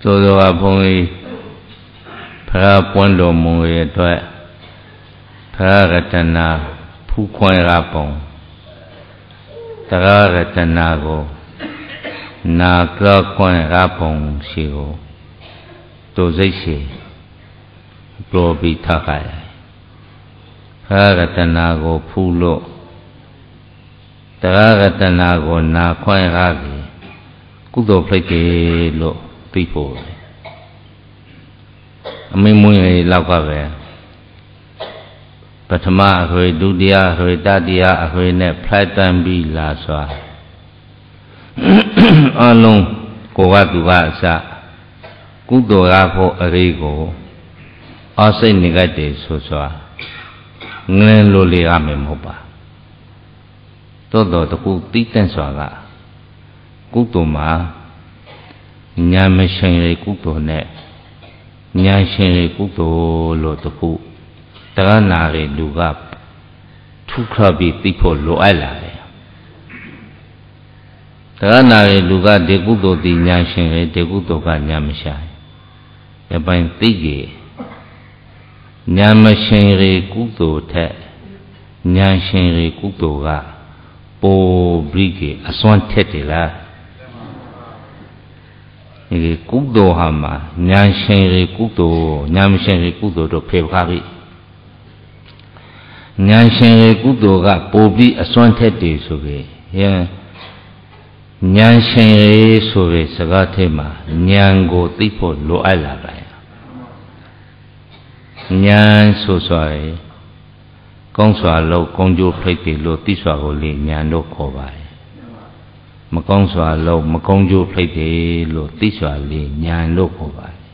သောသောကဘုန်းကြီးဖရာပွင့်တော်မူရဲ့အတွက်ဖရာရတနာဖူးခွင့်ရပုံတရားရတနာကိုနာကြောခွင့်ရပုံရှိကိုသူစိတ်ရှိပလောပြီးထားကြရဖရာရတနာကိုဖူးလို့တရားရတနာကိုနာခွင့်ရပြီကုသိုလ်ဖိတ်ကေလို့သိဖို့အမိမွေးလောက်ကပဲပထမအခွေဒုတိယအခွေတတိယအခွေနဲ့ဖလိုက်တန်းပြီးလာစွာအလုံးကိုကသူကအစကုသိုလ်ရဖို့အရေးကိုအစိတ်နေကြတယ်ဆိုစွာငလင်းလိုလေရမယ်မဟုတ်ပါတိုးတော်တခုတိတန့်စွာကကုသိုလ်မှာညာမရှင်ရကုသိုလ်နဲ့ညာရှင်ရကုသိုလ်လို့တခုတရားနာရလူကထုခရပြီးသိဖို့လိုအပ်လာတယ်တရားနာရလူကဒီကုသိုလ်ဒီညာရှင်ရဒီကုသိုလ်ကညာမရှင်ရပိုင်းသိကြီးညာမရှင်ရကုသိုလ်ထက်ညာရှင်ရကုသိုလ်ကပိုပြီးကအစွမ်းထက်တယ်လားဒီကုသိုလ်ဟာမှာညာရှင်ရကုသိုလ်ညာမရှင်ရကုသိုလ်တို့ဖေခါပြီညာရှင်ရကုသိုလ်ကပိုပြီးအစွမ်းထက်တယ်ဆိုကြရင်ညာရှင်ရဆိုတဲ့စကားထဲမှာဉာဏ်ကိုသိဖို့လိုအပ်လာပါရဲ့ဉာဏ်ဆိုစွာရကောင်းစွာလို့ကောင်းကျိုးဖိတ်တယ်လို့သိစွာကိုလေဉာဏ်တို့ခေါ်ပါတယ်မကောင်းစွာလို့မကောင်းကျိုးဖိတ်တယ်လို့သိစွာလေဉာဏ်တို့ခေါ်ပါတယ်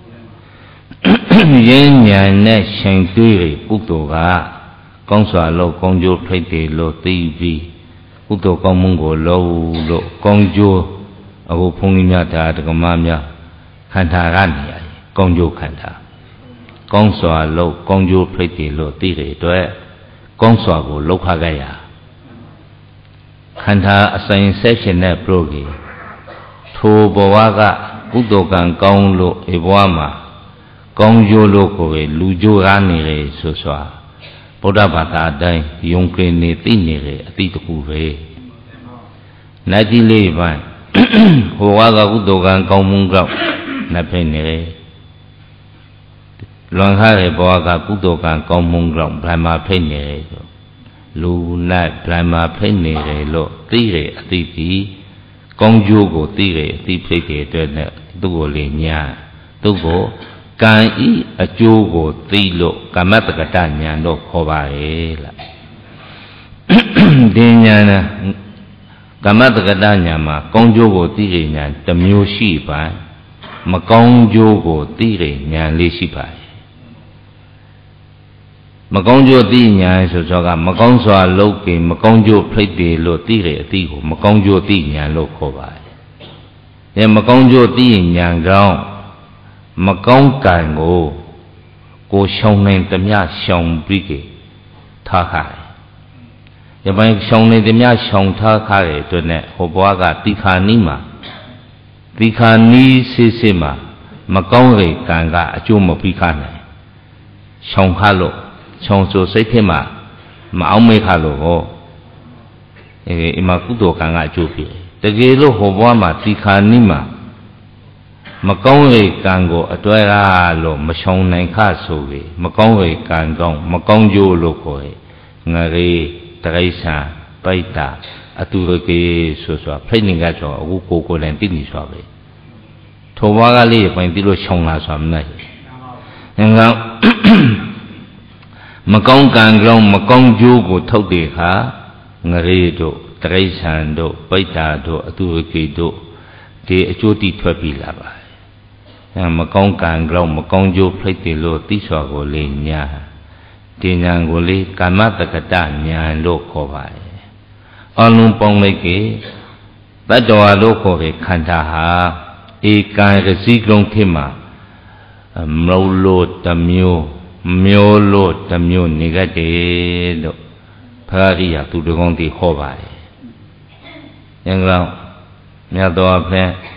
ရင်းဉာဏ်နဲ့ရှင်တွေးကုသိုလ်ကကောင်းစွာလို့ကောင်းကျိုးဖိတ်တယ်လို့သိပြီးကုသိုလ်ကောင်းမှုကိုလို့ကောင်းကျိုးအခုဘုန်းကြီးများဒါဓမ္မများခန္ဓာကနေရကောင်းကျိုးခန္ဓာကောင်းစွာလို့ကောင်းကျိုးဖိတ်တယ်လို့သိတဲ့အတွက်ကောင်းစွာကိုလောက်ခခဲ့ရခန္ဓာအစဉ်ဆက်ရှင်တဲ့ပရောဂီထိုဘဝကကုသိုလ်ကံကောင်းလို့ဒီဘဝမှာကောင်းကျိုးလို့ကိုယ်လူကျိုးရနေလေဆိုစွာဗုဒ္ဓဘာသာအတိုင်းယုံကြည်နေသိနေလေအတိတခုပဲနတ်ကြီးလေးပိုင်းဟိုကကုသိုလ်ကံကောင်းမှုကြောင့်နတ်ဖိနေလေလွန်ခါတဲ့ဘဝကကုသိုလ်ကံကောင်းမှုကြောင့်ဗြဟ္မာဖိနေလေဆိုလူနတ်ဗြဟ္မာဖိနေတယ်လို့သိရအတိပြီးကောင်းကျိုးကိုသိရအတိဖိတဲ့အတွက်နဲ့သူ့ကိုလေညာသူ့ကိုကံဤအကျိုးကိုသိလို့ကမ္မတက္ကတဉာဏ်တော့ခေါ်ပါရဲ့လားဒီဉာဏ်နဲ့ကမ္မတက္ကတဉာဏ်မှာကောင်းကျိုးကိုသိရဉာဏ်တစ်မျိုးရှိပါမကောင်းကျိုးကိုသိရဉာဏ်လေးရှိပါမကောင်းကျိုးသိဉာဏ်ဆိုတော့ကမကောင်းစွာလုပ်ပြီးမကောင်းကျိုးဖိတ်တယ်လို့သိရအသိကိုမကောင်းကျိုးသိဉာဏ်လို့ခေါ်ပါတယ်။မကောင်းကျိုးသိဉာဏ်ကြောင့်မကောင်းကံကိုရှောင်နိုင်သမျှရှောင်ပြီးထားခါတယ်။ဒီပိုင်းရှောင်နိုင်သမျှရှောင်ထားခါတဲ့အတွက်နဲ့ဟိုဘွားကတိခါနီးမှာတိခါနီးစစ်မှာမကောင်းတဲ့ကံကအကျိုးမပြီးခါနိုင်ရှောင်ခါလို့ရှောင်ဆိုစိတ်ထဲမှာမအောင်မေးခါလို့ဟောအိမ်မှာကုသိုလ်ကံကအကျိုးဖြစ်တကယ်လို့ဟိုဘွားမှာတိခါနီးမှာမကောင်းတဲ့ကံကိုအတွဲကားလို့မရှောင်နိုင်ခဆိုပြီးမကောင်းတဲ့ကံကောင်းမကောင်းကျိုးလို့ခေါ်ငရေတရိษံပိတ္တာအတူတကေဆိုဖိတ်နေကြဆိုအခုကိုယ်လည်းသိနေဆိုပဲထိုဘွားကလေးပိုင်ပြီးလို့ရှောင်လာဆိုမနိုင်ငါမကောင်းကံကြောင့်မကောင်းကျိုးကိုထုတ်တဲ့အခါငရေတို့တရိษံတို့ပိတ္တာတို့အတူတကေတို့ဒီအကျိုးတိထွက်ပြီးလာပါမကောင်းကံကြောင့်မကောင်းကျိုးဖိတ်တယ်လို့သိစွာကိုလေညာဒီဉာဏ်ကိုလေကာမတက္ကတဉာဏ်လို့ခေါ်ပါတယ်အလုံးပေါင်းလိုက်ကေတတ္တဝါလို့ခေါ်တဲ့ခန္ဓာဟာဧကံကစီကလုံးထဲမှာမလို့လို့တစ်မျိုးမျိုးလို့တစ်မျိုးနေကြတယ်လို့ဖရာရိယသူတကောင်းတိဟောပါတယ်။ဉာဏ်ကြောင့်မြတ်သောအဖက်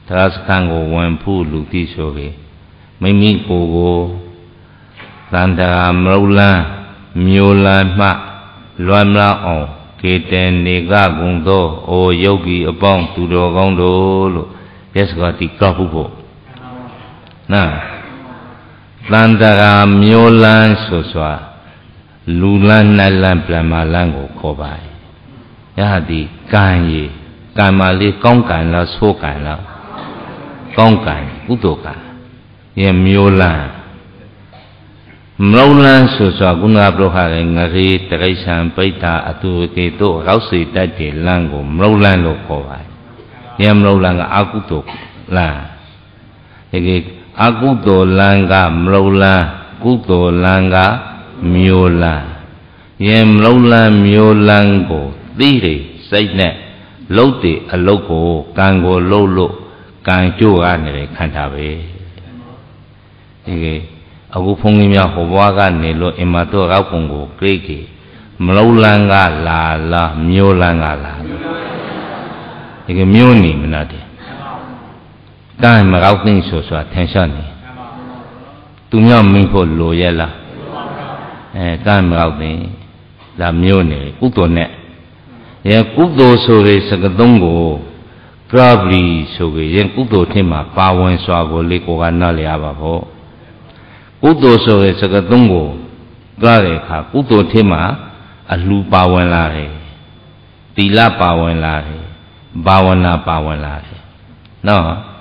တရားစခန်းကိုဝင်ဖို့လူတိဆိုပြီးမိမိကိုယ်ကိုသန္တာမရုလန်းမျိုးလန်းမှလွမ်းမြောက်အောင်ကေတန်နေကကုံသောအိုယောဂီအပေါင်းသူတော်ကောင်းတို့လို့ယက်စကာတိကောက်ဖို့နာသန္တာမျိုးလန်းဆိုစွာလူလန်းနတ်လန်းပြန်မာလန်းကိုခေါ်ပါယဟတိကံရေကံမာလေးကောင်းကံလားဆိုးကံလားကောင်းကံကုသိုလ်ကံရဲ့မျိုးလန်းမရုံလန်းဆိုစွာကုဏပရောဟရဲ့ငရေတရိษံပိဋ္ဌာအတုကေတို့ရောက်စေတတ်တဲ့လန်းကိုမရုံလန်းလို့ခေါ်ပါတယ်။ရဲ့မရုံလန်းကအကုသိုလ်လန်းဒီအကုသိုလ်လန်းကမရုံလန်းကုသိုလ်လန်းကမျိုးလန်းရဲ့မရုံလန်းမျိုးလန်းကိုသိတယ်စိတ်နဲ့လှုပ်တယ်အလုတ်ကိုကံကိုလှုပ်လို့ကံကြိုးကနေခံတာပဲဒီအခုဖုန်းကြီးများဟိုဘွားကနေလို့အင်မတော်အောက်ပုံကိုကြိတ်ကြီးမလုံလန်းကလာလားမျိုးလန်းကလာဒီကမျိုးနေမနာတယ်ကံမကောက်သိဆိုစွာထင်ရှားနေသူများမင်းဖို့လိုရဲ့လားကံမကောက်သိဒါမျိုးနေကုသိုလ်နဲ့ရဲ့ကုသိုလ်ဆိုတဲ့စကားသုံးကိုကရပလီဆိုကြရင်ကုသိုလ်ထင်မှာပါဝင်စွာကိုလေးကိုကနားလျာပါဖို့ကုသိုလ်ဆိုတဲ့စကားသုံးကိုကြားတဲ့အခါကုသိုလ်ထင်မှာအလှပါဝင်လာတယ်သီလပါဝင်လာတယ်ဘာဝနာပါဝင်လာတယ်နော်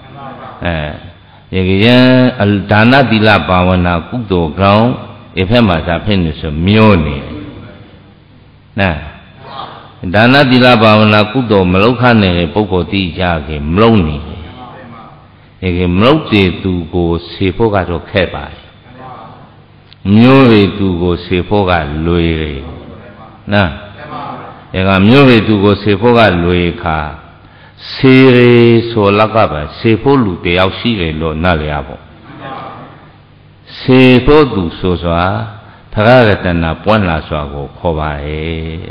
ဒီကရင်ဒါနသီလဘာဝနာကုသိုလ်ကောင်းအဖက်မှာသာဖြစ်နေဆိုမျိုးနေနာဒါနသီလဘာဝနာကုသိုလ်မလောက်ခနေတဲ့ပုဂ္ဂိုလ်တိကြခင်မလုံးနေဒီကမလောက်တဲ့သူကိုစေဖို့ကတော့ခက်ပါတယ်မျိုးရည်သူကိုစေဖို့ကလွေတယ်နော်ဒါကမျိုးရည်သူကိုစေဖို့ကလွေခါစေရဆိုလက်ကပဲစေဖို့လူတယောက်ရှိတယ်လို့နားလည်ရပေါ့စေဖို့သူဆိုစွာဖရရတနာပွင့်လာစွာကိုခေါ်ပါရဲ့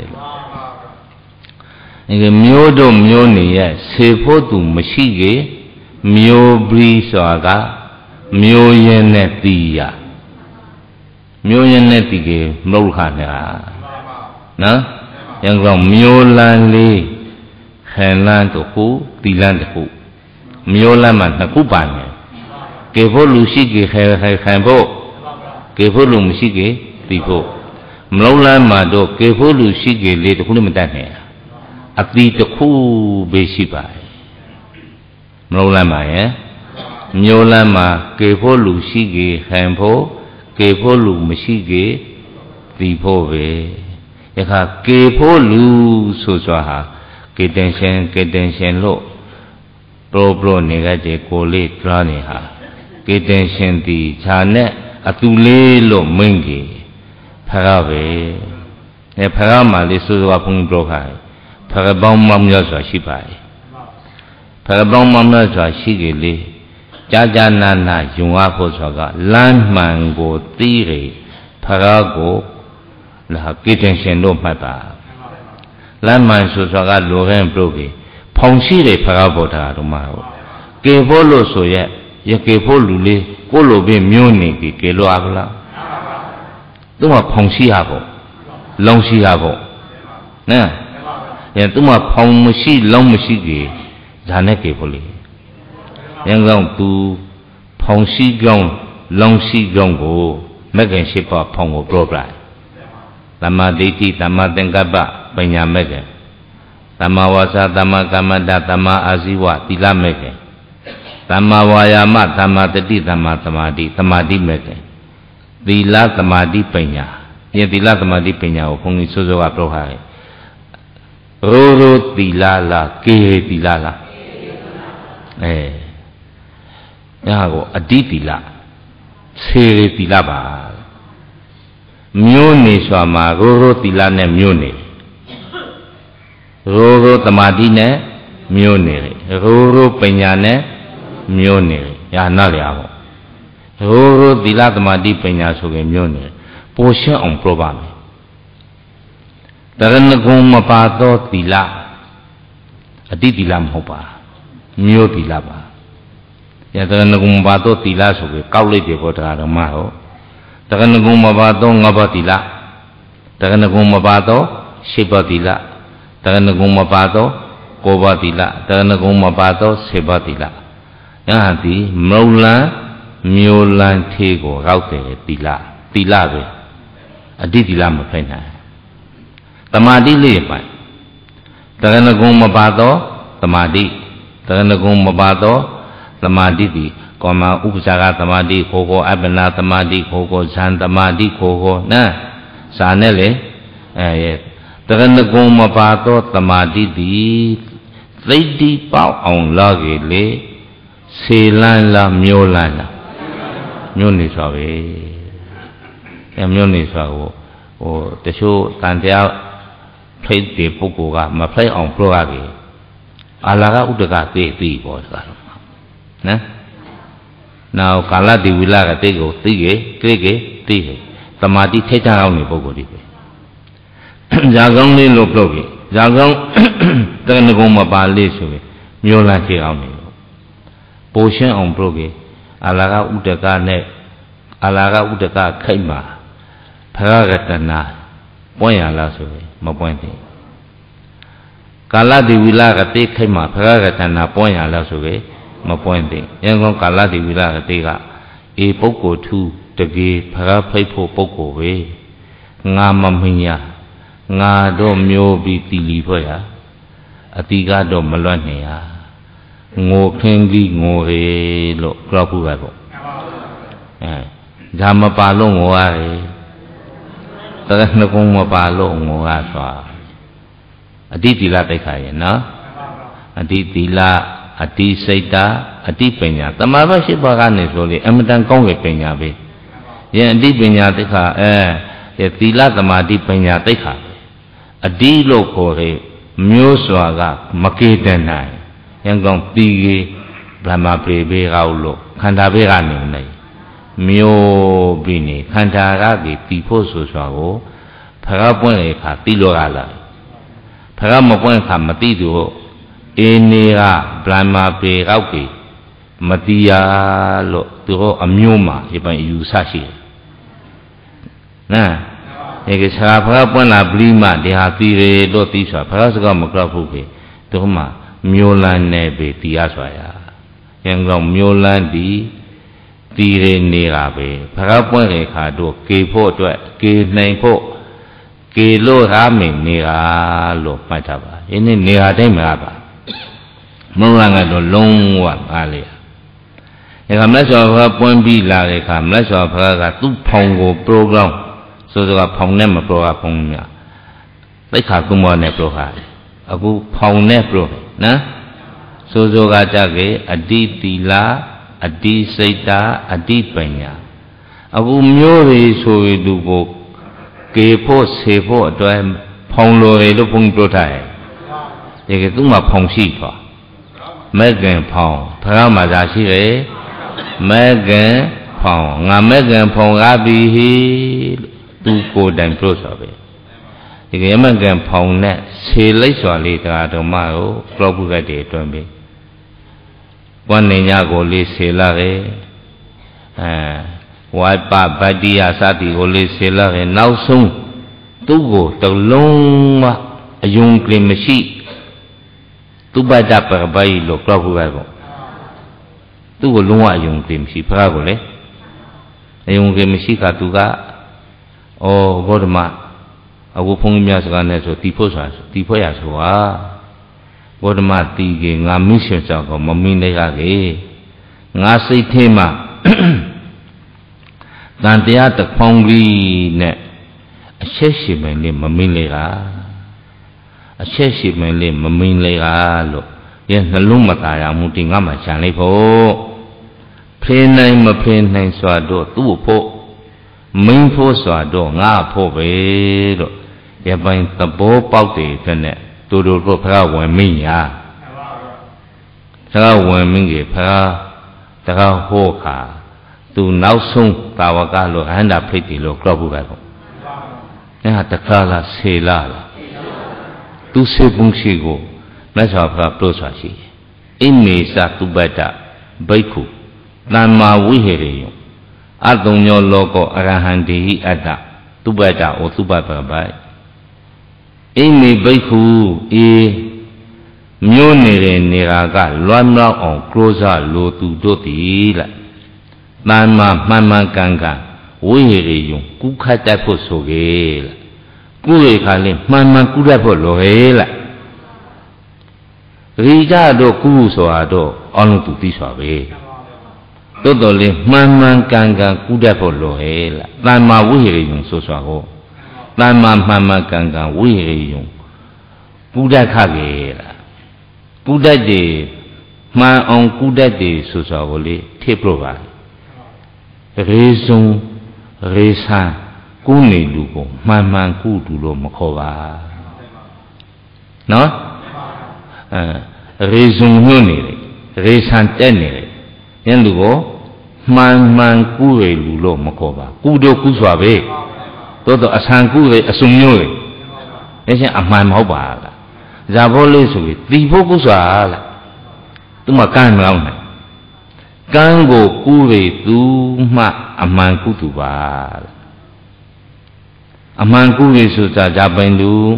ဒီမျိုးတို့မျိုးနေရဲ့စေဖို့သူမရှိကြီးမျိုးပြီးစွာကမျိုးရင်းနဲ့တီးရမျိုးရင်းနဲ့တီးကြီးမဟုတ်ခါနဲ့နော်ရံကောင်မျိုးလန်းလေးခံလန်းတို့ခုတီလန်းတို့ခုမျိုးလန်းမှာနှစ်ခုပါနေကေဖို့လူရှိကြီးခံဖို့ကေဖို့လူမရှိကြီးတီဖို့မလုံးလန်းမှာတော့ကေဖို့လူရှိကြီးလေးတစ်ခုလည်းမတတ်နဲ့အတီတစ်ခုပဲရှိပါတယ်မလုံးလန်းမှာရဲ့မျိုးလန်းမှာကေဖို့လူရှိကြီးခံဖို့ကေဖို့လူမရှိကြီးတီဖို့ပဲယခကေဖို့လူဆိုစွာဟာကေတန်ရှင်လို့ပရိုနေကြတဲ့ကိုလေးကြားနေဟာကေတန်ရှင်တီခြာနဲ့အတူလေးလို့မင်းကြီးဖရပဲဖရမှာလေးဆိုစွာဘုံပရိုခိုင်ဖရပေါင်းမများစွာရှိပါတယ်ဖရပေါင်းမများစွာရှိကြလေကြာနာယုံအားဖို့ဆိုကလမ်းမှန်ကိုသိရဖရကိုလာကေတန်ရှင်တို့မှတ်ပါလမ်းမှန်ဆိုစွာကလိုရင်းပြုတ်ပြီးဖောင်ရှိတယ်ဖရဗောဓါတို့မှာကေဖို့လို့ဆိုရက်ရကေဖို့လူလေးကိုလိုပင်မျိုးနေပြီကေလိုအားလားသူမှဖောင်ရှိရဖို့လုံးရှိရဖို့နော်ရသူမှဖောင်မရှိလုံးမရှိကြီးဒါနဲ့ကေဖို့လေရန်ကောင်သူဖောင်ရှိကြောင်းလုံးရှိကြောင်းကိုမက္ကင်ရှိပါဖောင်ကိုပြောပြတယ်သမ္မာဒိဋ္ဌိသမ္မာသင်္ကပ္ပပညာမက္ကင်သမ္မာဝါစာသမ္မာကမ္မန္တသမ္မာအာဇီဝသီလမက္ကင်သမ္မာဝါယာမသမ္မာတတိသမ္မာသမာဓိသမာဓိမက္ကင်သီလသမာဓိပညာဒီသီလသမာဓိပညာကိုဘုန်းကြီးစိုးစိုးကပြောထားတယ်ရိုသီလလားကေသီလလားညာကိုအတိသီလစေသီလပါမျိုးနေစွာမှာရိုသီလနဲ့မျိုးနေရိုသမာဓိနဲ့မျိုးနေရိုပညာနဲ့မျိုးနေရနာလျာပေါ့ရိုသီလသမာဓိပညာဆိုရင်မျိုးနေပိုရှင်းအောင်ပြောပါမယ်တရဏဂုံမပါသောသီလအတိသီလမဟုတ်ပါမျိုးသီလပါ ya daga nagum ba to tila so ke kaw lai pe ko daga ma ho daga nagum ba to ngaba tila daga nagum ba to shiba tila daga nagum ba to ko ba tila daga nagum ba to seba tila ya ti maulan myolan the ko raut de tila tila be adi tila ma phai na tamadi le pa daga nagum ba to tamadi daga nagum ba to tamadi di koma upasaka tamadi khoko abana tamadi khoko zan tamadi khoko na sa ne le daga nagum ba to tamadi diသိတိပေါက်အောင်လာကြီးလေစေလန်းလားမျိုးလန်းလားမျိုးနေဆိုပဲမျိုးနေဆိုဟိုတချို့တန်တရားဖိတ်တဲ့ပုဂ္ဂိုလ်ကမဖိတ်အောင်ပြောရကြီးအာလာကဥဒကသိပေါ့ဆိုတာနော်နောက်ကာလတိဝိလကတိကိုသိကြသိတမာတိထိတ်ထအောင်နေပုဂ္ဂိုလ်ဒီပဲဇာကောင်းလေးလို့ပြောကြဇာကောင်းတကနကုံမပါလေးဆိုရင်မျိုးလန်းဖြစ်အောင်နေလို့ပိုရှင်းအောင်ပြုတ်ကြီးအာလာကဥဒကနဲ့အာလာကဥဒကခိုက်မှာဖရကတနာပွင့်ရလားဆိုရင်မပွင့်သေးကာလတိဝိလကတိခိုက်မှာဖရကတနာပွင့်ရလားဆိုရင်မပွင့်သေးရန်ကုန်ကာလတိဝိလကတိကအေပုဂ္ဂိုလ်ထူးတကေဖရဖိတ်ဖို့ပုဂ္ဂိုလ်ပဲငါမမင်းရငါတော့မျိုးပြီးတီလီဖွဲ့ရအတိကတော့မလွတ်နေရငိုခင်းကြီးငိုရေလို့ကြောက်ခုပဲပေါ့ဒါမပါလို့ငိုရတယ်တကယ်နှကုံးမပါလို့ငိုရသွားအတိတိလတိတ်ခါရဲ့နော်အတိတိလအတိစိတ်တာအတိပညာတမာဘရှိပါကနေဆိုလေအမတန်ကောင်းရဲ့ပညာပဲယင်အတိပညာတိတ်ခါသီလသမာဓိပညာတိတ်ခါအတိလို့ခေါ်တဲ့မျိုးစွာကမကေတန်နိုင်ရန်ကုန်တီကြီးဗြဟ္မာပေဘေကောက်လို့ခန္ဓာဘေကနေနေမျိုးပြီးနေခန္ဓာကပြီးတီဖို့ဆိုစွာကိုဖရပွင့်လေခါတီလို့ရလာဖရမပွင့်ခါမတီသူအေနေကဗြဟ္မာပေကောက်ပြီးမတီရလို့သူတို့အမျိုးမှာဒီပိုင်းယူဆရှိတယ်နော်ဒီကစားဖရပွင့်လာပြီးမှဒီဟာတီရေလို့တီးစွာဖရစကားမကြောက်ဘူးခေသူမှမျိုးလန်းနေပြီတီးရစွာရရန်ကုန်မျိုးလန်းတီးရေနေတာပဲဖရပွင့်လေခါတို့ကေဖို့အတွက်ကေနိုင်ဖို့ကေလို့ဟာမင်းနေတာလို့မှတ်ထားပါဒီနေ့နေတာတိုင်းမလားပါမုံလာကတော့လုံးဝအားလေဒီကမလက်စောဖရပွင့်ပြီးလာတဲ့ခါမလက်စောဖရကသူ့ဖောင်ကို programဆိုတော့ဖောင်နဲ့မပရောကဖောင်များသိခါကုမောနဲ့ပရောဟာအခုဖောင်နဲ့ပရောနော်ဆိုကကြကေအတိတိလာအတိစိတ်တာအတိပညာအခုမျိုးတွေဆိုရင်သူကိုကေဖို့ဆေဖို့အတွက်ဖောင်လိုတွေလို့ဘုန်းကြီးပြောထားတယ်ဒီကသူ့မှာဖောင်ရှိသွားမဲခင်ဖောင်ဖရမသာရှိတယ်မဲခင်ဖောင်ငါမဲခင်ဖောင်ကားပြီဟိသူကိုယ်တိုင်ပြောဆိုပဲဒီကရမကန်ဖောင်နဲ့ဆေလိုက်စွာလေးတရားတော်မကိုပလောပုဂတ်တွေအတွင်းပဲဝန်းနေညကိုလေးဆေလာတယ်ဝိုက်ပဗတ္တိယစသည်ကိုလေးဆေလာတယ်နောက်ဆုံးသူ့ကိုတလုံးမအယုံကလေးမရှိသူပတ္တပရပိုင်လို့ပလောပုဂတ်ပေါ့သူ့ကိုလုံးဝအယုံကလေးမရှိဖရာကိုလေအယုံကလေးမရှိကသူကဩဂေါတမအခုဘုန်းကြီးများစကားနဲ့ဆိုတီဖို့ဆိုတာတီဖို့ရဆိုတာဂေါတမတီကေငါမင်းရှင်ကြောင့်ကောမမင်းတွေကလေငါစိတ်ထဲမှာတန်တရားတစ်ဖောင်းကြီးနဲ့အချက်ရှိမင်းလေးမမင်းလေးကအချက်ရှိမင်းလေးမမင်းလေးကလို့ရဲ့နှလုံးမသားရမှုတင်ငါမှခြံလိုက်ဖို့ဖေးနိုင်မဖေးနိုင်စွာတော့သူ့ဖို့မင်းဖို့စွာတော့ငါဖို့ပဲတော့ရပိုင်းသဘောပေါက်တယ်တဲ့နဲ့တူတူတို့ဖရာဝင်မင်းညာဖရာဝင်မင်းကြီးဖရာတကားဟောခါသူနောက်ဆုံးတာဝကလို့အဟန္တာဖိတ်တယ်လို့ကြောက်ဘူးပဲပေါ့အဲဟာတခါလားဆေလာလားသူစေပုံရှိကိုမြတ်စွာဘုရားပြောဆိုရှိအိမေသတုပတ္တဘိက္ခု Nama wihiri Adonyo logo arahandi ada Tubada o tubabai Imi baiku Myonere niraga Luamla on closer lo tu dotila Nama mama ganga Wihiri yung Kukata po sogela Kure kali mama kuda po lohela Rija do kuso ado Onu tuti sabe Totole mama ganga kuda po lohela Nama wihiri yung sosaho Nama mama ganga wihiri yung Kuda kagela Kuda de Ma on kuda de sosaho le Teprova Rezon Resa Kuni lugo Mama kudu lo makova No? Rezon nyonere Resan tenere Yan lugo Man kure lulo makova Kudo kuswabe Toto asan kure asumnyore Yan aman mahoba Zabole suwe Tibo kuswala Tuma kan mauna Kango kure tu ma aman kutu ba Aman kure suta jaban lu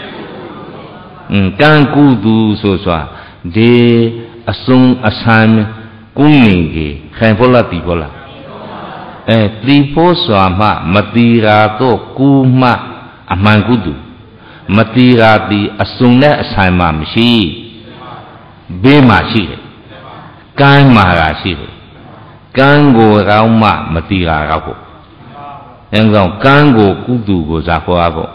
Kan kutu suswa De asung asan Kuningi Khaimpola tipola Tipo swama Matira to kuma Aman kutu Matira di asung na asan ma mshi Bema shi Kan mahara shi Kango rauma matira rako Yang kango kutu go zako abo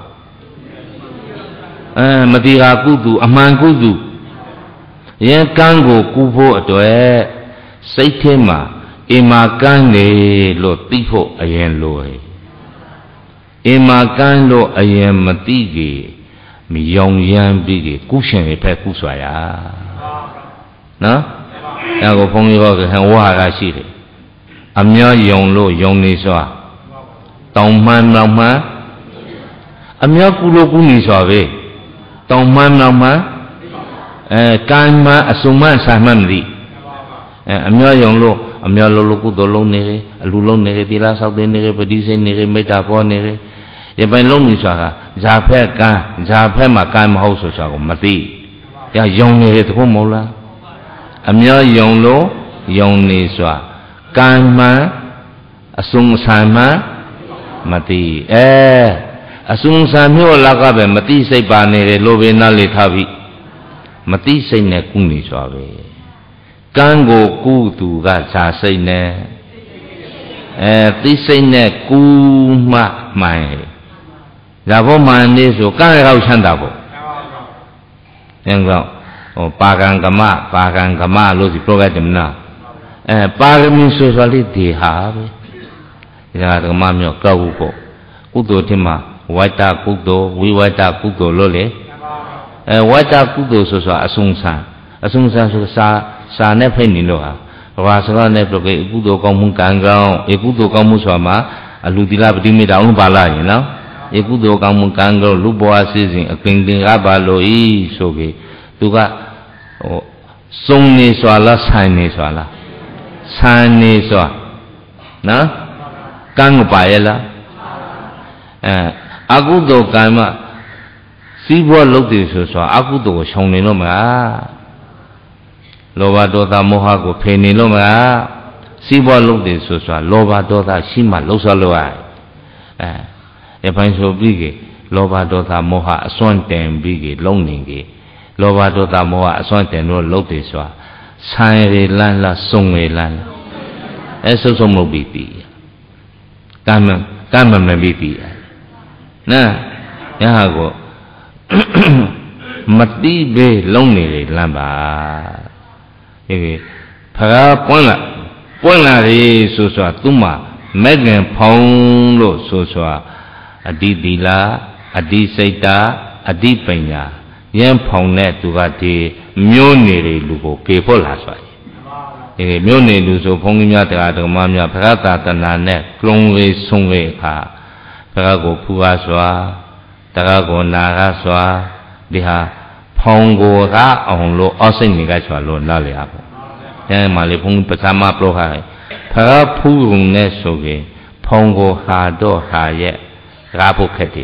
Matira kutu aman kutu Yang kango kupo atoe Saitema Ima kange lo tifo ayen lo Ima kan lo ayen matige Mi yong yan bige Kushen pe kuswaya No? Yang phong yo ke han wa ga shi de Amya yong lo yong ni swa Tong man lao ma Amya ku lo ku ni swa be Tong man lao ma Kan ma asung ma sa man di Amya yong lo Amya lo ku do lo ni re Alu lo ni re Tila sao de ni re Padi se ni re Meta po ni re Ye pai lo ni swa ka Za phe kan Za phe ma kan ma ho so swa ko mati Ya yong ni re Tko mo la Amya yong lo Yong ni swa Kan ma Asung san ma Mati Asung san myo laka be Mati say pa ni re Lo be na le thabi Mati say ne kung ni swa be Kan go ku tu ga Sa say ne Ti say ne ku ma Mai Zabo man ni so Kan rao chanda bo Yang rao Pagang kama lo si program na Pagami so sali diha Ya kama myo kau ko Kudo tima Waita kudo Wiwaita kudo lo le Waita kudo so so asungsan so sa ne phe ni lo ha Wasala ne proke kudo kong mung kang kong kudo kong mung so ma Aludila pati mi da ung pala yin no Kudo kong mung kang kong lu bo asizin Aking ting raba lo i so ke Tuka Song ni swa la san ni swa la San ni swa Na Kang pa ye la Akudo kama Sibo luk di so swa Akudo ko shong ni lo ma Loba doda moha ko phe ni lo ma Sibo luk di so swa Loba doda shima luk sa lo ay Ye pain so bige Loba doda moha aswan ten bige long ni ge Loba doda moha aswan ten lo luk di swa San re lan la song re lan la so so mo biti Kama me biti Na Ya ko Mati be long ni re lan ba Phara point la re so so tuma Megan phong lo so so Adi dila Adi saita Adi panya Yan phong ne tu ka di Myo ni re lu ko ke pho la so Myo ni lu so phong nya ta ta ma nya phara ta tana ne klong re song re kha Phara ko phu ga so Ta ko na ga so di ha phong ko ga ong lo osing ni ga so lo na le a Yan ma le phong pa ma pro ha Para purung ne soge pongo hado haye rabu khati.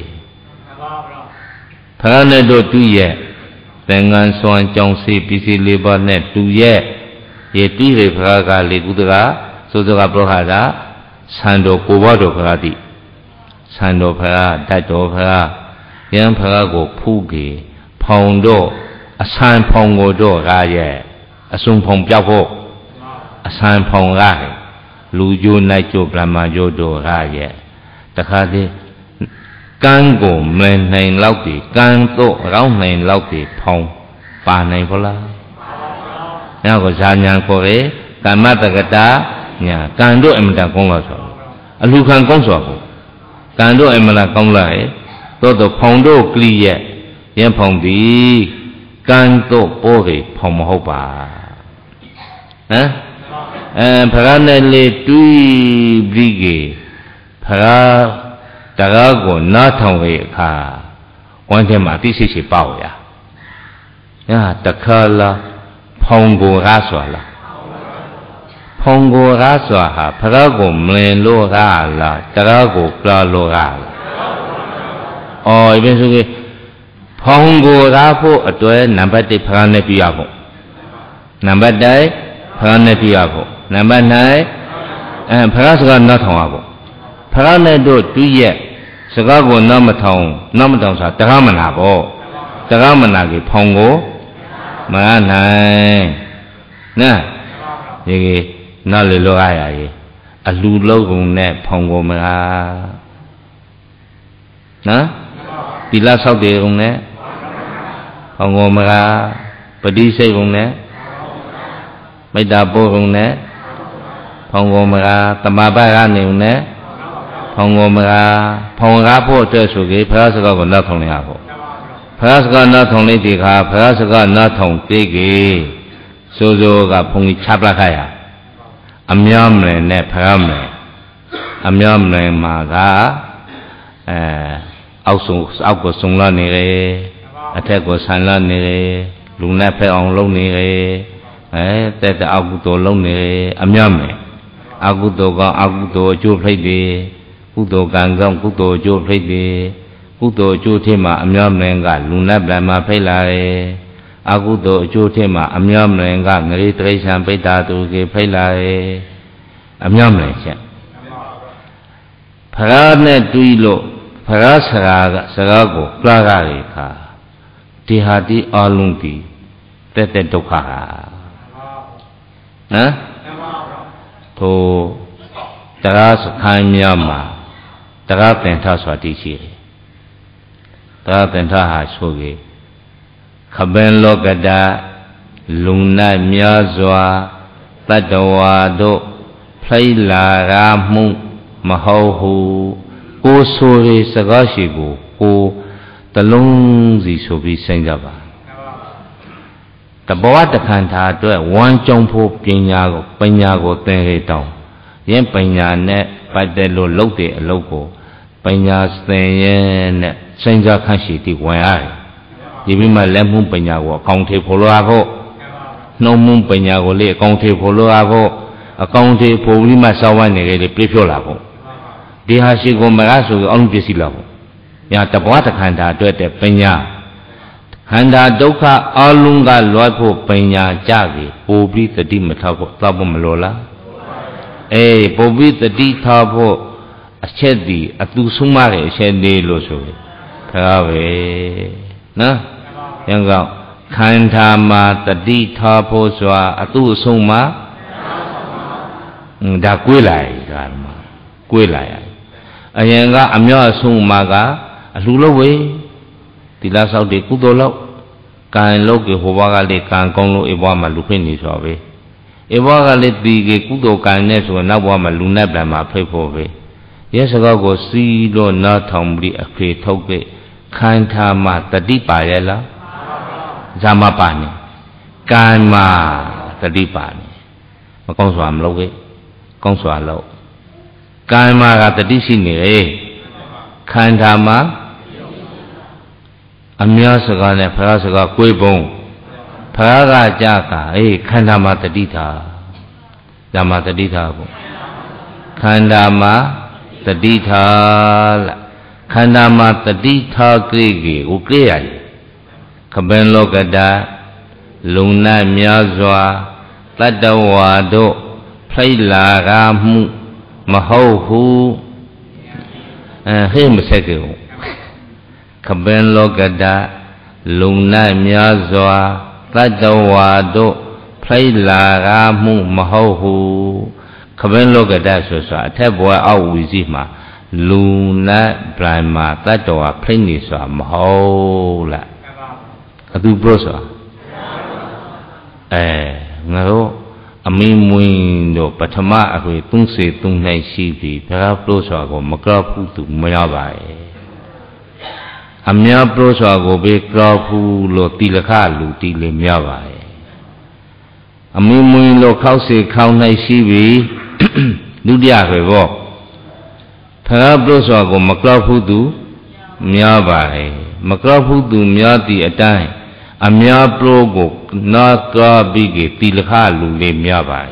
Para ne do tuye dengan soan jongsi bisi leba ne tuye ye tuye para kali kudera sodoga prohada sando kubado paradi sando para dato para yang para go pugi pondo asan pongo do raye asung pong piao asan pong raye luju naijo brahma jodo raye takade kan go men nain lauti kan to rau nain lauti pong pa nain pola ya ko janyan ko re kamatagata nya kan do emda kong la so alu khan kong so ko kan do emla kong la e to pong do kli ye yan pong di kan to po ge pong mo ho ba ha phara ne le tui bi ge phara daga ko na thong ge kha wan the ma ti si si pao ya takha la phong go ra so la phong go ra so ha phara ko mlen lo ra la daga ko kla lo ra la ibin so ge phong go ra pho atwe number 1 phara ne pi ya pho number 2 phara ne pi ya pho number 9phara so ga na thong ya pho phara ne do tu ye so ga ko na ma thong sa daga ma na pho daga ma na ge phong go ma nai na ye na le lo ya ye a lu lo gung ne phong go ma na ti la sau de gung ne phong go ma pa di sai gung ne mai da po gung ne phong go ma tama ba ga ne gung ne phong go ma phong ga pho twe so ge phara sa ko na thong le ya pho phara sa na thong le ti kha phara sa na thong te ge so so ga phong gi chap la kha ya amyam le ne phara me amyam le ma gaအောက်ကိုစုံလာနေတယ်အထက်ကိုဆန်လာနေတယ်လူနဲ့ဖက်အောင်လုပ်နေတယ်တက်တဲ့အောက်ကုသိုလ်လုပ်နေတယ်အမြတ်မယ်အကုသိုလ်ကအကုသိုလ်အကျိုးဖိတ်တယ်ကုသိုလ်ကံကောင်းကုသိုလ်အကျိုးဖိတ်တယ်ကုသိုလ်အကျိုးထဲမှာအမြတ်မယ်ကလူနဲ့ဗြဟ္မာဖိတ်လာတယ်အကုသိုလ်အကျိုးထဲမှာအမြတ်မယ်ကငရေတိရစ္ဆာန်ပိဋ္ဌာသူကေဖိတ်လာတယ်အမြတ်မယ်ချက်ဖရာနဲ့တွေးလို့ဖရာစကားကိုပြကားလေခါဒီဟာဒီအလုံးဒီတက်ဒုက္ခဟာဟမ်ထိုတရားစခန်းများမှာတရားသင်္ထစွာတည်ရှိတယ်တရားသင်္ထဟာဆိုကေခပင်လောကတလူနာများစွာတတ္တဝါတို့ဖိတ်လာရာမှုမဟုတ်ဟုကိုဆိုရစကားရှိကိုတလုံးစီဆိုပြီးစိမ့်ကြပါတဘောတခန္ဓာအတွက်ဝမ်းကြုံဖို့ပညာကိုသင်ရတောင်းယင်းပညာနဲ့ပတ်သက်လို့လုပ်တဲ့အလုပ်ကိုပညာသင်ရဲ့နဲ့စိမ့်ကြခန့်ရှိတည်ဝင်ရတယ်ဒီပြီးမှလက်မှုပညာကိုအကောင်ထေဖို့လိုရဖို့နှုံမှုပညာကိုလေအကောင်ထေဖို့လိုရဖို့အကောင်ထေဖို့ပြီးမှစောင်းဝိုင်းနေကြလေပြည့်ဖြောလာဖို့ဒီဟာရှိကိုမရဆိုအောင်ပြည့်စည်လာဖို့ညာတဘောတခန္ဓာအတွက်တဲ့ပညာခန္ဓာဒုက္ခအလုံးကလွတ်ဖို့ပညာကြပြီပို့ပြီးတတိမထောက်ဖို့တောက်ဖို့မလိုလားပို့ပြီးတတိထောက်ဖို့အချက်ဒီအတူဆုံးမတဲ့အချက်လေးလို့ဆိုရင်ဒါပဲနော်ရန်ကောင်ခန္ဓာမှာတတိထောက်ဖို့ဆိုတာအတူဆုံးမဒါကွေးလိုက်ဒါမှကွေးလိုက်အရင်ကအမြောက်အဆုံးမှာကအလှလို့ဝေးတိလာဆောက်တဲ့ကုသိုလ်လောက်ကံလောကေဟောဘကလေးကံကောင်းလို့အဘွားမှာလူဖိနေဆိုပဲအဘွားကလေးတီကေကုသိုလ်ကံနဲ့ဆိုနောက်ဘွားမှာလူနဲ့ပြန်မှာဖိတ်ဖို့ပဲရဲစကားကိုစီးလို့နားထောင်ပြီးအဖေထုတ်ခဲ့ခန္ဓာမှာတတိပါရဲ့လားဇာမပါနေကံမှာတတိပါနေမကောင်းစွာမလုပ်ခဲ့ကောင်းစွာလုပ်ကံမှာကတတိရှိနေတယ်ခန္ဓာမှာအများစကားနဲ့ဖရာစကားကိုယ်ပုံဖရာကကြကခန္ဓာမှာတတိထားဓမ္မတတိထားပေါ့ Khandama Taditha Khandama Taditha Kriki Ukriyai Kaben Lokada Luna Myazwa Tadawado Playla Ramu Mahohu Him Sekio Kaben Lokada Luna Myazwa Tadawado Playla Ramu Mahohu Kaben Lokada Sosa Tabwa Awizima Luna Brahma Tadwa Playniswa Mahola Adu Brosa Ngaro Amimuindo Patama Awe Tungse Tungnai Shibi Para Brosa Go Makraputu Mayabai Amya Brosa Go Be Krapu Lo Tilaka Luti Le Mayabai Amimuindo Kause Kaunai Shibi Ludia Revo Para Brosa Go Makraputu Mayabai Makraputu Mayati Atai Amya Progo Naka Bigi Tilaka Lule Mayabai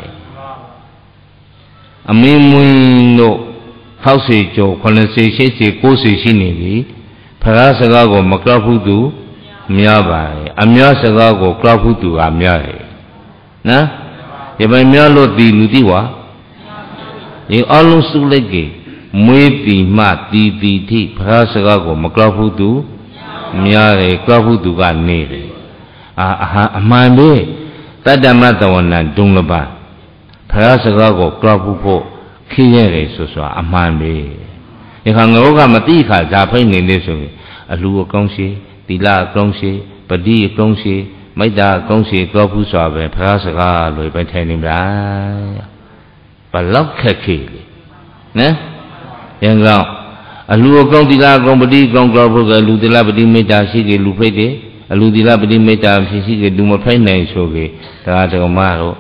Amimuindo Kause Jo Kwanase Shese Kose Shinili Para Sagago Makraputu Mayabai Amya Sagago Kraputu Amyahe Na Yabai Mayalo Di Ludiwa Ye Alun Sulege Mweti Ma Ti Para Sagago Makraputu Myare Kraputu Ga Nere Amande Tadamatawana Dunglaba Parasagago Krapupo Kiyere Suswa Amande Ikangoga Matika Zapain in this way Alu Kongsi, Tila Kongsi, Padi Kongsi, Maida Kongsi, Krapusa, Parasaga, Lupatenim Balokaki Ne? Young Alu Kongtila Gombadi Gongrabuga, Ludila Badi Meda Sigi Lupede. Aludila Badi Meta Sisi Duma Pine Soge, Tagamaro,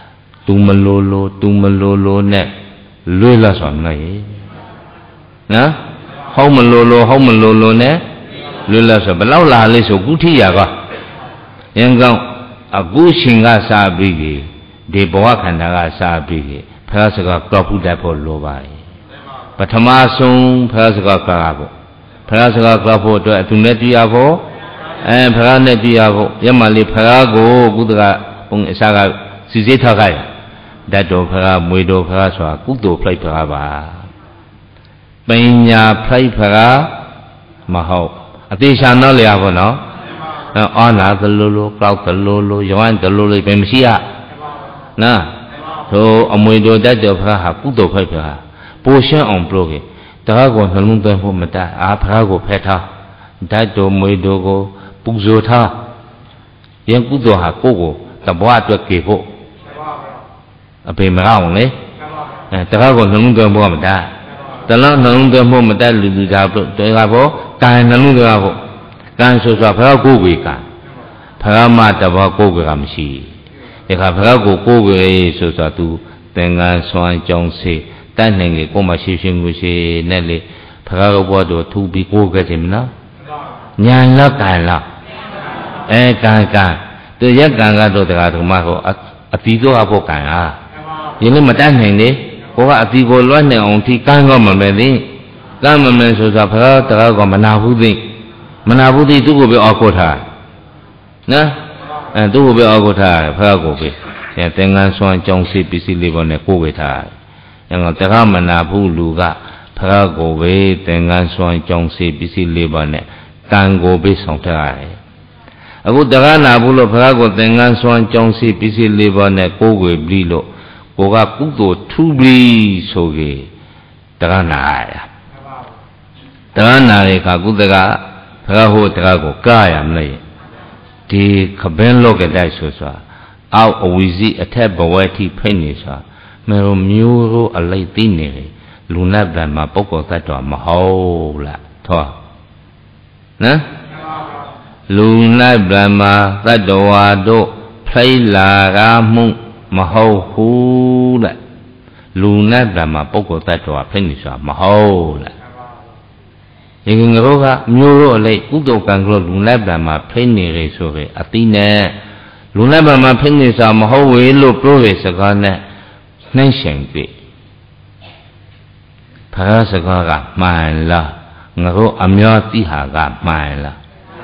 Tumalolo, Net, Lula Sonai. Na? Homalolo, Net, Lula Sabala, Leso Guti Yaga. Yangam, a Gushinga Sabigi, De Boakanaga Sabigi, Parasaga Krapu Dapo Lobai. Patamason, Parasaga Karabo, Parasaga Krapo to Atunetiavo. Paranetiago, Yamali Parago, Gudra, Saga, Sizitagaya, Dato Para, Muedo Paraswa, Kudo play Paraba. Banya play Para, Maho. Atisha no Liavono, Honor the Lulu, Cloud the Lulu, Joan the Lulu, Bemsia. Na, so a Muedo Dato Para, Kudo play Para. Portion on Brogue, Tago, Halunta Homata, A Parago Peta, Dato Muedogo. Puzota Yankudo Hakogo, the Boat Kepo a Pemao, eh? Tarago Nunga Momada. The Long Nunga Momada Ludabo, Kan Nunga, Gansos of Paragovica, Paramata Vakogamshi. If a Parago Koga Sosatu, Tengan Swan Jonse, Tanning, Koma Shishing Wishi, Nelly, Parago to be Kogatimna. Nyan la Kala. Kanga, the Yakanga do the Atomaho, a Tigo Apocana. You know, Madame Henry, or a Tigo running on Tikanga Mamadi, Gamma Sosa Parago Manabudi, Manabudi to be Okota. Na, and do be Okota, Paragobi, and Tengan Swan Jonsi Pisi live on a Kogita. And on Teramanabu Luga, Paragobe, Tengan Swan Jonsi Pisi live on it, Tango Besontai. A good Darana Bulo Parago Tengan Swan Jonsi Pisi live on a Kogue Blilo, Goga Kudo, 2 breeze soge, Darana. Darana Kagudaga, Paraho Trago, Kayam lay. The Caben Loga Sosa, out of Wizi, a tab of whitey penisa, Mero Muro a late dinner, Lunabla Mapoko Tato, Mahola, Toa. Na? Luna Brahma, Radoado, Play La Ramu, Maho Hula. Luna Brahma, Poko Tato, Penisa, Mahola. In Roga, Muro Lake, Udo Ganglo, Luna Brahma, Penny Resore, Athena. Luna Brahma, Penisa, Maho, Lo Prove, Sagana, Nation. ဖရာစကားကမှန်လားငါတို့အမျိုးတိဟာကမှန်လား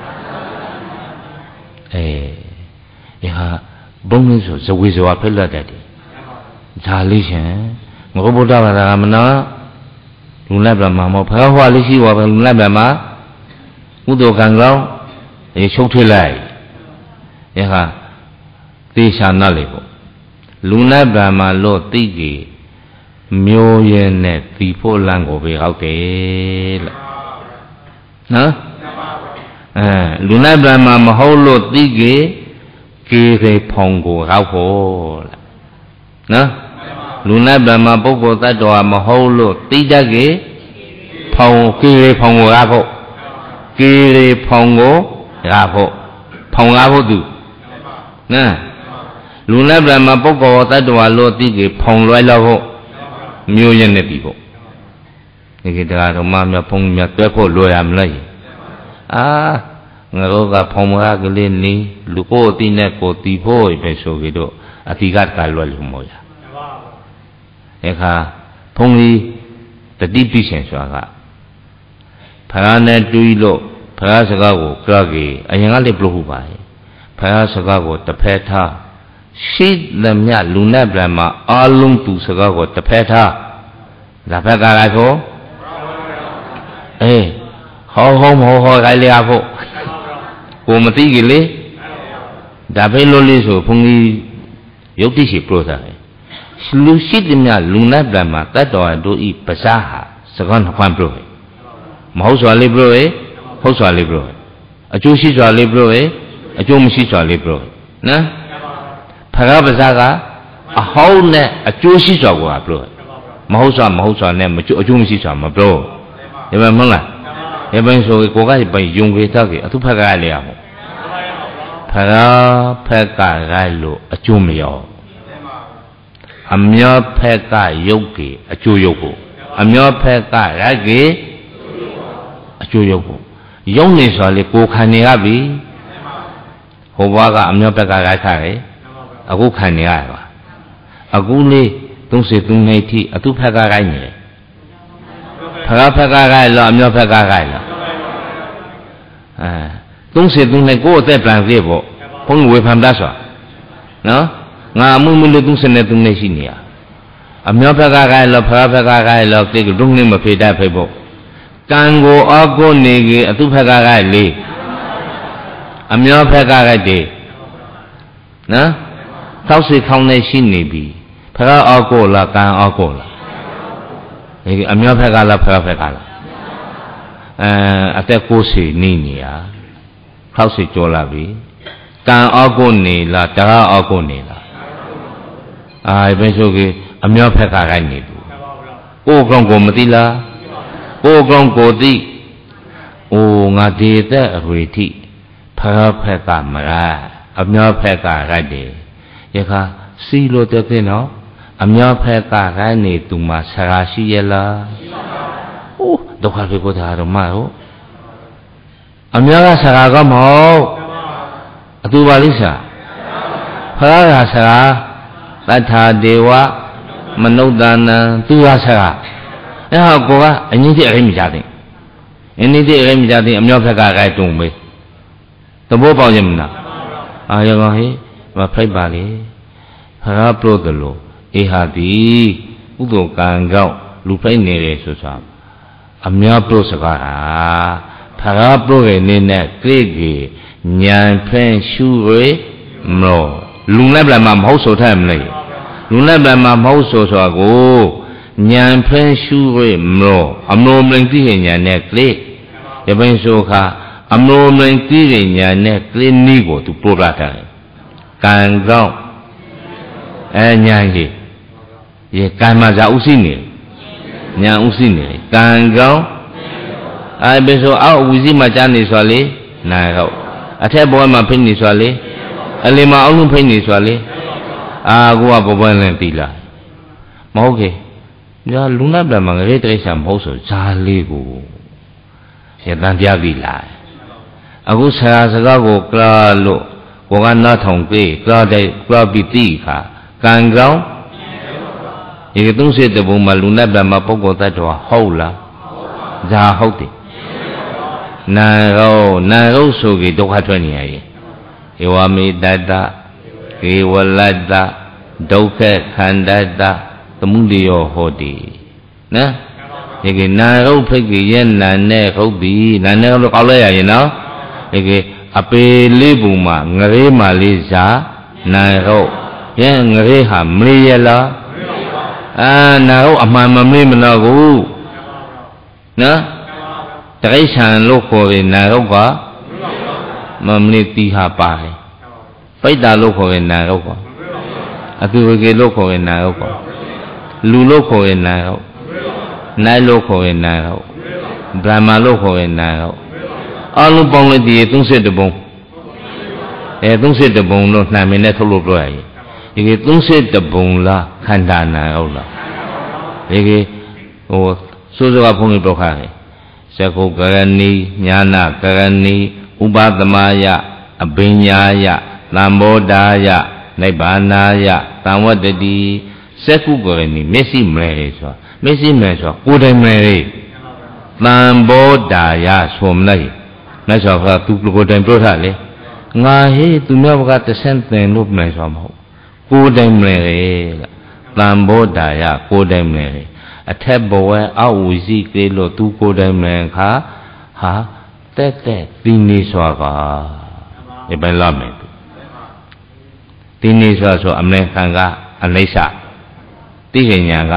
ဟာဘုံလို့ဆိုဇဝေဇဝါဖြစ်လက်တတ်တယ်ဒါလေးရှင်ငါတို့ဗုဒ္ဓဘာသာကမနာလူလက်ပြမှာမဟုတ်ဖရာဟောလေးရှိပါပဲလူလက်ပြမှာကုသိုလ်ကံကောင်းရှုပ်ထွေးလိုက်ဟာသေချာနားလေပေါ့လူလက်ပြမှာလို့သိကြီးမျိုးရဲနဲ့ဒီဖို့လန့်ကိုပဲဟောက်တယ်လို့နော်လူလက်ပြမှာမဟုတ်လို့သိကြီးကေခေဖုံကိုဟောက်ဖို့လားနော်လူလက်ပြမှာပုဂ္ဂိုလ်တ attva မဟုတ်လို့သိတတ်ကြီးဖုံကေခေဖုံကိုဟောက်ဖို့ကေခေဖုံကိုဟောက်ဖို့ဖုံဟောက်ဖို့သူနော်လူလက်ပြမှာပုဂ္ဂိုလ်တ attva လို့သိကြီးဖုံလွယ်လို့ဖို့မျိုးရနဲ့ပြီပေါ့ဒီကိတ္တတော်မှမြတ်ဖုံမြတ်တွဲဖို့လွယ်ရမလားငါတို့ကဖုံမကလေးနီးလူကိုအတိနဲ့ကိုတီဖို့ပဲဆိုကြတော့အတိကကလွယ်လို့မဟုတ်ရခါဖုံကြီးတတိပိရှင်ဆိုတာကဖရာနဲ့တူးလို့ဖရာစကားကိုကြားကြီးအရင်ကလည်းပြုတ်ပါရဲ့ဖရာစကားကိုတစ်ဖက်ထားရှိသမျှလူနဲ့ဗြဟ္မာအလုံးသူစကားကိုတစ်ဖက်ထားဒါဖက်ကလိုက်ဖို့ဟောခိုင်းလေဖို့ကိုမသိကြလေဒါပဲလို့လေးဆိုဘုန်းကြီးယုတ်တိရှိပြောတာလူရှိသမျှလူနဲ့ဗြဟ္မာတတ်တော်တို့ဤပဇာဟာစကားနှခွမ်းပြောမဟုတ်စွာလေးပြောဟုတ်စွာလေးပြောအကျိုးရှိစွာလေးပြောအကျိုးမရှိစွာလေးပြောနော်ဖရာပဇာကအဟောင်းနဲ့အကျိုးရှိစွာကိုပြောမဟုတ်စွာနဲ့အကျိုးမရှိစွာမပြောဒီမှာမဟုတ်လားဒီပိုင်းဆိုကိုကပိုင်ယုံကြည်တတ်ကြအထုဖက်ကလေရမို့ဖရာဖက်ကရိုက်လို့အကျိုးမရောအမျောဖက်ကယုတ်ကြီးအကျိုးယုတ်ကိုအမျောဖက်ကရိုက်ကြီးအကျိုးယုတ်ကိုယုံနေဆိုလေကိုခံနေရပြီဟိုဘွားကအမျောဖက်ကရိုက်ခါတယ်အခုခံနေရပါအခုလေး33နှစ်ထိအထုဖက်ကရိုက်နေတယ်ဖရာဖက်ကရိုက်လားအမျောဖက်ကရိုက်လား33နှစ်ကိုယ်အသက်ပြန်ပြည့်ပေါ့ဘုန်းကြီးဝေဖန်တတ်စွာနော်ငါအမှုမလို့33နှစ်ရှိနေရအမျောဖက်ကရိုက်လားဖရာဖက်ကရိုက်လားဒီကဒုနှစ်မဖေတတ်ဖေပေါ့ကံကိုအောက်ကိုနေကြီးအထုဖက်ကရိုက်လေအမျောဖက်ကရိုက်တယ်နော်သောက်စီခေါင်းနဲ့ရှိနေပြီဖရာအောက်ကိုလားကံအောက်ကိုလားဒီအမျောဖက်ကလားဖရာဖက်ကလားအသက်90နေရခောက်စီကြောလာပြီကံအောက်ကိုနေလားတရားအောက်ကိုနေလားဘယ်ဆိုကြီးအမျောဖက်ကခိုင်းနေဘူးကိုယ်ကောင်ကိုမသိလားကိုယ်ကောင်ကိုသိငါဒီသက်အဝေထိဖရာဖက်ကမလားအမျောဖက်ကခိုက်တယ်ယခါစီလို့တဲ့နော်အမျောဖက်ကခိုင်းနေသူမှာဆရာရှိရဲ့လားဒုက္ခဖြစ်ကိုထားတော့မဟုတ်အများကဆရာကမဟုတ်အတူပါလိမ့်စာဖရာကဆရာတထာဒေဝမနုဿာနံသူဟာဆရာဟာကိုကအငြင်းတိအရင်မကြတဲ့အင်းတိအရင်မကြတဲ့အများဖက်ကခိုင်းတုံမေးသဘောပေါက်ရင်မလားရောဟေးမဖိုက်ပါလေဖရာပလို့တယ်လို့ဟာဒီဥဒ္ဒကံကောက်လူဖိုက်နေတယ်ဆိုဆိုအများပလို့စကားဟာဖရာပလို့ရဲ့နေနဲ့ကိကြီးညံဖင်းရှုရမလို့လူနဲ့ပြန်မှာမဟုတ်ဆိုထားမလဲလူနဲ့ပြန်မှာမဟုတ်ဆိုဆိုကိုညံဖင်းရှုရမလို့အမလို့မင်းသိရဲ့ညံနဲ့ကိဒီပိုင်းဆိုခါအမလို့မင်းသိရဲ့ညံနဲ့ကိနီးကိုသူပို့လာတယ်ကံကောက်ညံကြီးရေကံမှာဇာဥသိနေညာဥသိနေကံကောင်းဘယ်ဆိုအောက်ဝီစီမှာကြားနေဆိုလေနာဟုတ်အထက်ဘဝမှာဖိနေဆိုလေအလင်မှာအောက်လုံးဖိနေဆိုလေကိုကဘဘလင်းတီလာမဟုတ်ကေညာလူနာပြန်မှာငရေတိရစ္ဆာန်မဟုတ်ဆိုဇာလေးကိုရတန်ပြပြီလားအခုဆရာစကားကိုကလာလို့ကိုကနားထောင်ပြေးကလာတဲ့ကလာပြီးတိခါကံကောင်းဒီ30ဘုံမှာလူနဲ့ဗြဟ္မာပုဂ္ဂိုလ်တ attva ဟုတ်လားဇာဟုတ်တယ်နာရောဆိုကြဒုက္ခထွက်နေရရဲ့ဧဝမေတ္တဧဝလတ္တဒုက္ခခန္ဓတ္တသမုဒယောဟောတိနော်ဒီကနာရုပ်ဖိတ်ကြီးရဲ့နာနဲ့ဟုတ်ပြီနာနဲ့လို့ကောက်လိုက်ရရင်နော်ဒီကအပေလေးပုံမှာငရေမာလေးစားနာရုပ်ရဲ့ငရေဟာမလေးရလားနာရုပ်အမှန်မမေးမလို့ဘူးနော်တရိษံလို့ခေါ်ရင်နာရုပ်ကမမလေးတီဟာပါတယ်ပိတ္တာလို့ခေါ်ရင်နာရုပ်ကအသူဝကေလို့ခေါ်ရင်နာရုပ်ကလူလို့ခေါ်ရင်နာရုပ်နိုင်လို့ခေါ်ရင်နာရုပ်ဗြဟ္မာလို့ခေါ်ရင်နာရုပ်အလုံးပေါင်းလိုက်ဒီ32ဘုံ32ဘုံလို့နှံမင်းနဲ့ထုတ်လို့ပြောရရင်ဒီ32ဘုံလားခန္ဓာနာရုပ်လားဒီဟိုစိုးစိုးကဘုန်းကြီးပြောခါတယ်သကုကရဏီညာနာကရဏီဥပသမယအဘိညာယသံဘောဓာယနိဗ္ဗာနာယသံဝတ္တိသကုကရဏီမျက်စိမဲဆိုမျက်စိမဲဆိုကိုယ်တိုင်မဲသံဘောဓာယဆိုမလိုက်မြတ်စွာဘုရားသူကိုယ်တိုင်ပြောထားလေငါဟေးသူများဘကတဆင့်သင်လို့မဲဆိုမဟုတ်ကိုယ်တိုင်မဲလေသံဘောဓာယကိုယ်တိုင်မဲလေအထက်ဘဝအောက်ဝီစီကလေးလို့သူကိုယ်တိုင်မဲခါဟာတက်ဒီနေစွာကဒီပဲလာမယ်ဒီနေစွာဆိုအမေခံကအနိစ္စသိဉ္ညာက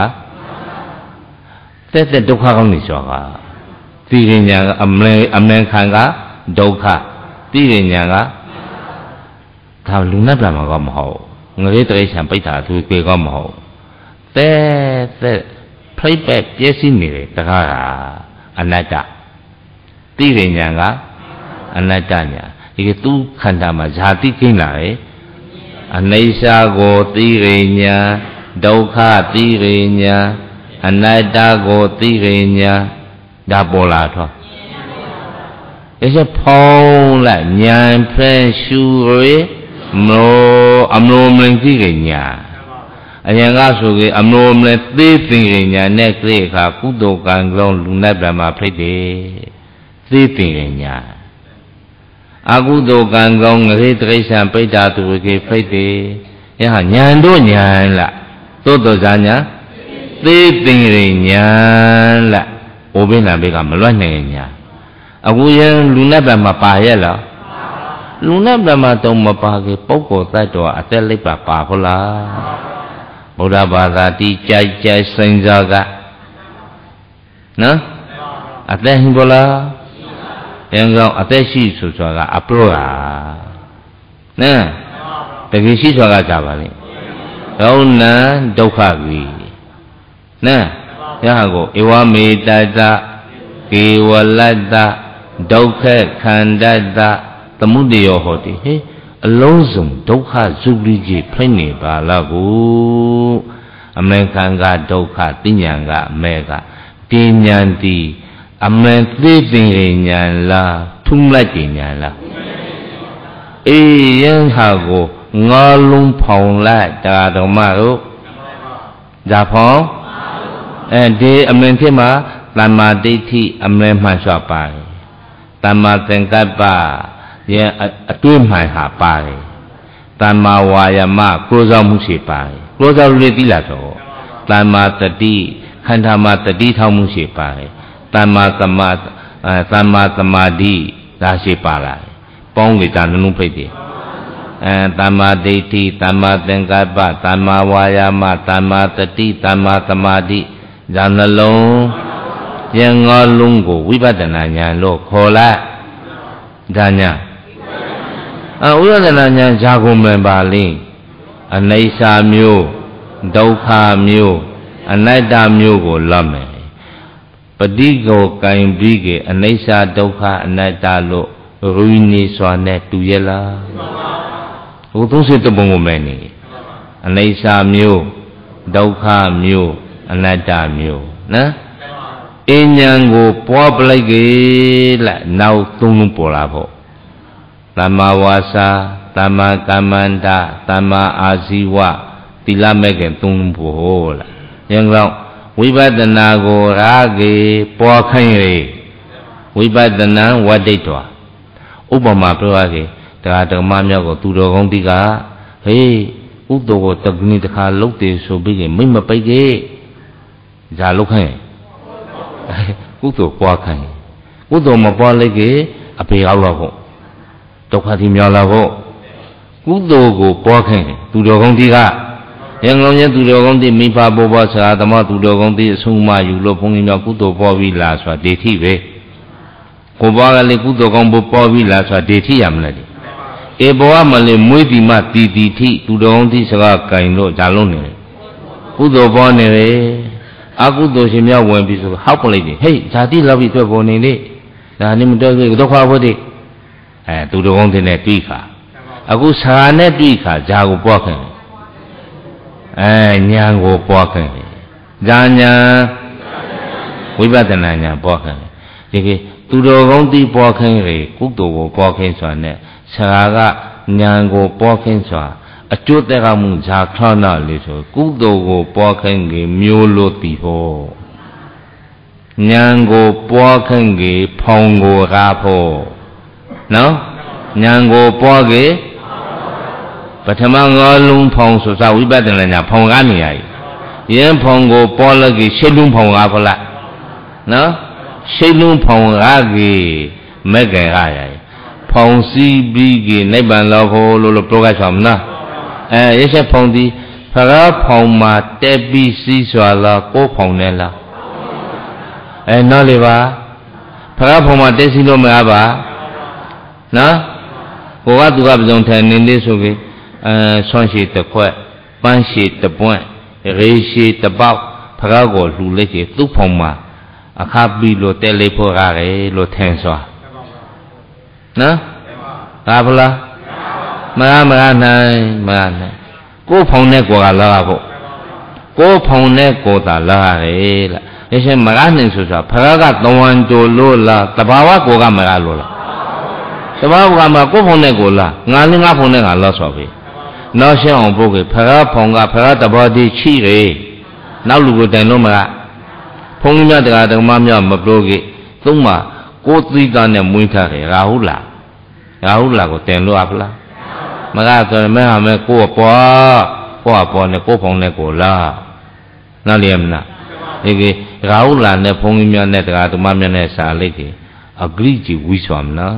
တက်ဒုက္ခကောင်းနေစွာကသိဉ္ညာကအမေခံကဒုက္ခသိဉ္ညာကဒါလူနဲ့ပြန်မှာကမဟုတ်ငရေတရိษံပိဋ္ဌာသူပြေကမဟုတ်တက်ဖိတ်ပဲပြည့်စည်နေတယ်တကားကအနတ္တသိဉ္ညာကအနတ္တညာဒီသူခန္ဓာမှာဇာတိကိန်းလာတယ်အနိစ္စကိုသိရိညာဒုက္ခသိရိညာအနတ္တကိုသိရိညာဒါပေါ်လာတော့ဒီစဖောင်းလိုက်ဉာဏ်ဖဲရှုရမလို့အမလို့မလင်သိရိညာအရင်ကဆိုကြအမလို့မလင်သိသိရိညာနဲ့ကြည့်ခါကုသိုလ်ကံကောင်းလူနဲ့ဗြဟ္မာဖိတ်တယ်သိသိရိညာအကုသိုလ်ကံကောင်းငရေတရိษံပိဋ္ဌာသူကေဖိတ်တယ်ယဟညာတို့ညာလားသို့တော်ဇာညာသိသိရိညာလားဩဘိနာဘေကမလွတ်နိုင်ညာအခုရင်လူနဲ့ဗြဟ္မာပါရဲ့လားလူနဲ့ဗြဟ္မာတော့မပါကေပုဂ္ဂိုလ်တ attva အသက်လိပ်ပါဟုတ်လားဗုဒ္ဓဘာသာတိကြိုက်စိန်စားကနော်အသက်ဟင်ဘောလားအင်းကောင်အသက်ရှိဆိုဆိုတာကအပရောဟာနော်တကယ်ရှိဆိုတာကကြပါလေဒုနံဒုက္ခကြီးနော်ရဟကိုဧဝမေတ္တကေဝလတ္တဒုက္ခခန္ဓတ္တသမုဒယောဟောတိဟေးအလုံးစုံဒုက္ခစုလိကြီးဖိနေပါလားကိုအမေခံကဒုက္ခသိဉာဏ်ကအမေကတိဉာဏ်တိအမှန်သိသိဉာဏ်လားထုံးလိုက်ဉာဏ်လားအေးယံဟာကိုငါလုံးဖောင်လိုက်တာတော်မတို့ဒါဖောင်ဒီအမှန်ဖြစ်မှာသမ္မာဒိဋ္ဌိအမှန်မှန်စွာပါတယ်သမ္မာသင်္ကပ္ပရဲ့အတွေ့မှန်ဟာပါတယ်သမ္မာဝါယာမကိုးစားမှုရှိပါတယ်ကိုးစားလို့သိလာတော့သမ္မာတတိခန္ဓာမှာတတိထောင်မှုရှိပါတယ်သမ္မာသမာဓိဒါရှိပါလားပေါင်းကြတာလုံးဖိတ်တယ်သမ္မာဒိဋ္ဌိသမ္မာသင်္ကပ္ပသမ္မာဝါယာမသမ္မာတတိသမ္မာသမာဓိဉာဏ်နှလုံးဉာဏ်ငါးလုံးကိုဝိပဿနာဉာဏ်လို့ခေါ်လိုက်ဒါညာဝိပဿနာဉာဏ်ဇာကုန်မှန်ပါလိမ့်အနိစ္စမျိုးဒုက္ခမျိုးအနတ္တမျိုးကိုလတ်မယ်ပฏิကိုကင်ပြီးကအနိစ္စဒုက္ခအနတ္တလို့ရူနေစွာနဲ့တူရလားဟို30ဘုံကိုမဲ့နေအနိစ္စမျိုးဒုက္ခမျိုးအနတ္တမျိုးနော်အဉ္ဉံကိုပွားပလိုက်ကြလားနောက်သုံးလုံးပေါ်လာဖို့သမ္မာဝါစာသမ္မာကမ္မန္တသမ္မာအာဇီဝသီလမဲ့ခင်သုံးလုံးပေါ်လားยังเราวิปัสสนาโกราเกปอขันเรวิปัสสนาวัดดิตัวอุปมาเปล่าเกตราตรมาမြောက်ကိုသူတော်ကောင်းတိကဟေးဥတ္တကိုတက္ကနိတခါလုတ်တယ်ဆိုပြီးမိမပိတ်ကေဇာလုတ်ခိုင်းကုသိုလ်ပွားခိုင်းကုသိုလ်မပွားလိုက်ကေအပေရောက်တော့ဖို့ဒုက္ခတိမြောက်လာဖို့ကုသိုလ်ကိုပွားခိုင်းသူတော်ကောင်းတိကရံလုံးရဲ့သူတော်ကောင်းတိမိဖဘောဘောဆရာသမားသူတော်ကောင်းတိအဆုံးမယူလို့ဘုန်းကြီးများကုသိုလ်ပွားပြီးလားဆိုတာဒိဋ္ဌိပဲကိုပွားကလေးကုသိုလ်ကောင်းဖို့ပွားပြီးလားဆိုတာဒိဋ္ဌိရမလားဧဘောမလေးမွေးဒီမတီတီထိသူတော်ကောင်းတိစကားကင်လို့ဂျာလုံးနေတယ်ကုသိုလ်ပွားနေတယ်အကုသိုလ်ရှင်များဝင်ပြီးဆိုဟောက်ပလိုက်တယ်ဟေးဇာတိလောက်ပြီးတွေ့ပေါ်နေလေဒါနဲ့မတွေ့ဘူးဒုက္ခဖို့တိသူတော်ကောင်းတဲ့နဲ့တွေ့ခါအခုဆာနဲ့တွေ့ခါဇာကိုပွားခင်ညာကိုပွားခင်ဇာညာဝိပဿနာညာပွားခင်ဒီကသူတော်ကောင်းတိပွားခင်ရေကုသိုလ်ကိုပွားခင်ဆိုတာနဲ့ဆာကညာကိုပွားခင်ဆိုတာအကျိုးတက်ကမှုဇာခဏလေးဆိုကုသိုလ်ကိုပွားခင်ကြီးမျိုးလို့တည်ဖို့ဉာဏ်ကိုပွားခင်ကြီးဖောင်ကိုကားဖို့နော်ဉာဏ်ကိုပွားကြီးပထမငါးလုံးဖောင်ဆိုစဝိပဿနာညာဖောင်ကားနေရည်ယင်းဖောင်ကိုပွားလိုက်ကြီးရှစ်လုံးဖောင်ကားဖလားနော်ရှစ်လုံးဖောင်ကားကြီးမဲ့ကြရရည်ဖောင်စီးပြီးကြီးနိဗ္ဗာန်လောက်ဖို့လို့ပြောကြဆောင်နော်ရချက်ဖောင်ဒီဖရာဖောင်မှာတက်ပြီးစီးစွာလားကိုဖောင်နဲ့လားနောက်လေပါဖရာဖောင်မှာတက်စီးလို့မရပါနော်ကိုကသူကပစုံထိုင်နေလေးဆိုပြီးဆွမ်းရှိတစ်ခွက်ပန်းရှိတစ်ပွင့်ရေရှိတစ်ပေါက်ဖရာကိုလှူလိုက်ကြီးသူ့ဖောင်မှာအခါပြီးလို့တက်လေးဖို့ရတယ်လို့ထင်စွာနော်ဒါဖလားမရနိုင်ကိုဖောင်နဲ့ကိုကလာဖို့ကိုဖောင်နဲ့ကိုသာလာရတယ်လားအရှင်မရနိုင်ဆိုတာဖရာကတဝန်ကြိုလို့လားတဘာဝကိုကမရလို့လားတဘာဝကမကိုဖောင်နဲ့ကိုလားငါလည်းငါဖောင်နဲ့ငါလောဆိုပြီနောက်ရှင်းအောင်ပို့ခဲ့ဖရာဖောင်ကဖရာတဘောတိချိတယ်နောက်လူကိုတိုင်လို့မရဖုန်းကြီးများတရားဓမ္မများမပြောခဲ့သုံးမှာကိုသီးသားနဲ့မွေးထားတယ်ရာဟုလားကိုတင်လို့အပလားမကဆိုရင်မဲဟာမဲကိုယ်ပေါ်နဲ့ကိုယ်ဖောင်နဲ့ကိုလားနောက်လျက်မလားဒီကရာဟုလာနဲ့ဘုန်းကြီးများနဲ့တရားဓမ္မများနဲ့စာလိုက်တယ်အဂရိကြီးဝီဆွမ်းနော်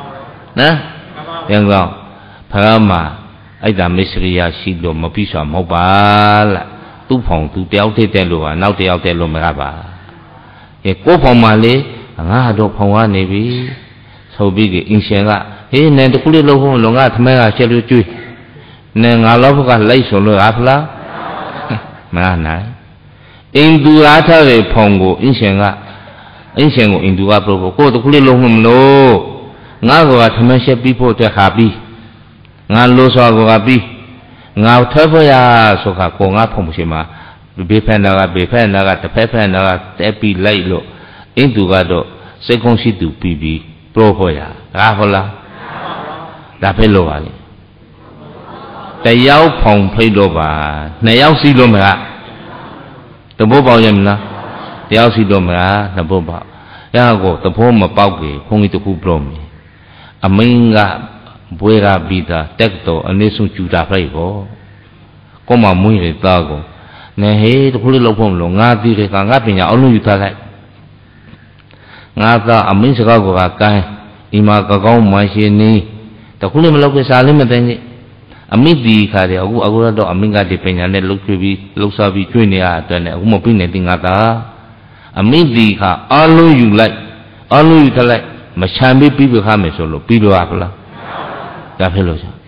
ပြန်ကောဖရာမအဲ့ဒါမစ္စရိယရှိလို့မပြီးဆွမ်းမဟုတ်ပါလားသူ့ဖောင်သူတယောက်တည်းတဲ့လို့ဟာနောက်တယောက်တည်းလို့မရပါကိုယ်ဖောင်မှလေငါတော့ဖောင်ကနေပြီဆိုပြီးကအင်ရှင်ကဟေးနဲ့တခုလေးလုံးဖို့လုံကသမဲကချက်လို့ကျွေးနဲ့ငါလောက်ကလိုက်ဆိုလို့အားဖလားမနိုင်အင်သူအားထားတဲ့ဖောင်ကိုအင်ရှင်ကိုအင်သူကပြောဖို့ကိုတခုလေးလုံးမလို့ငါကသမဲချက်ပြီးဖို့တက်ခါပြီးငါလို့ဆိုကပြီးငါထွက်ဖို့ရဆိုခါကိုငါဖုံမရှိမှာဘေးဖက်နာကတစ်ဖက်ဖက်နာကတက်ပြီးလိုက်လို့အင်သူကတော့စိတ်ကုန်းရှိသူပြီးပြောဖို့ရဒါဟုတ်လားဒါဖိတ်လို့ပါလေတယောက်ဖောင်ဖိတ်လို့ပါနှစ်ယောက်စီလို့မလားတဘိုးပေါက်ရမလားတယောက်စီလို့မလားနှစ်ဘိုးပေါက်ရကိုတဘိုးမပေါက်ကြီးဘုန်းကြီးတခုပြောမယ်အမင်းကဘွေရပြီးသားတက်တော်အနည်းဆုံးကျူတာဖိတ်ပေါ့ကိုမမွေးရသားကိုနေဟေးတခုလေးလောက်ဖို့မလို့ငါပြီးတယ်ကငါပညာအလုံးယူထားလိုက်ငါသားအမင်းစကားကိုကကိုင်းဒီမှာကောင်းမှရှင်နေတခုလေးမလောက်ပြစားလေးမသိနေအမိတီခါတယ်အခုတော့အမိကဒီပညာနဲ့လှုပ်ချပြီးလှုပ်ရှားပြီးကျွေးနေရတဲ့နဲ့အခုမပြီးနေတင်ငါသာအမိတီခါအလုံးယူလိုက်မချမ်းပြီးခါမယ်ဆိုလို့ပြီးတော့ဖလားဒါဖြစ်လို့ဆို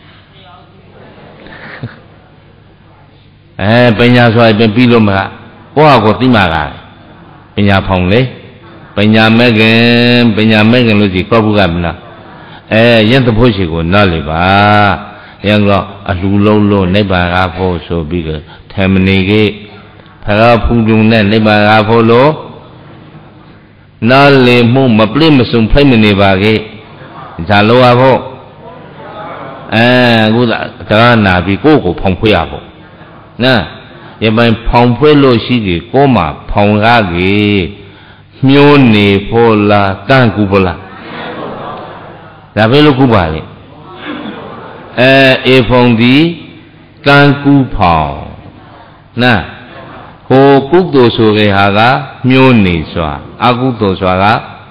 ပညာဆိုရင်ပြီးလို့မလားကိုယ့်ဟာကိုသိမှာကပညာဖောင်လေပညာမဲ့ခင်လို့စီကောက်ဘူးကမလားရင်သဖို့ရှိကိုနားလေပါရင်တော့အလှလုံးလို့နိဗ္ဗာန်ကဖို့ဆိုပြီးတော့ထေမနေကြီးဖရာဖူးတုံနဲ့နိဗ္ဗာန်ကဖို့လို့နားလေမှုမပြည့်မစုံဖိတ်မနေပါကြီးဇာလောရဖို့အခုတရားနာပြီးကိုယ့်ကိုဖောင်ဖွေးရဖို့ရပိုင်ဖောင်ဖွဲလို့ရှိကြီးကိုမှဖောင်ကားကြီးမျိုးနေဖို့လားကန့်ကူဖို့လားဒါပဲလို့ကူပါလေအေဖုံဒီကန့်ကူဖောင်နာဟိုကုသိုလ်ဆိုကြဟာကမျိုးနေစွာအကုသိုလ်စွာက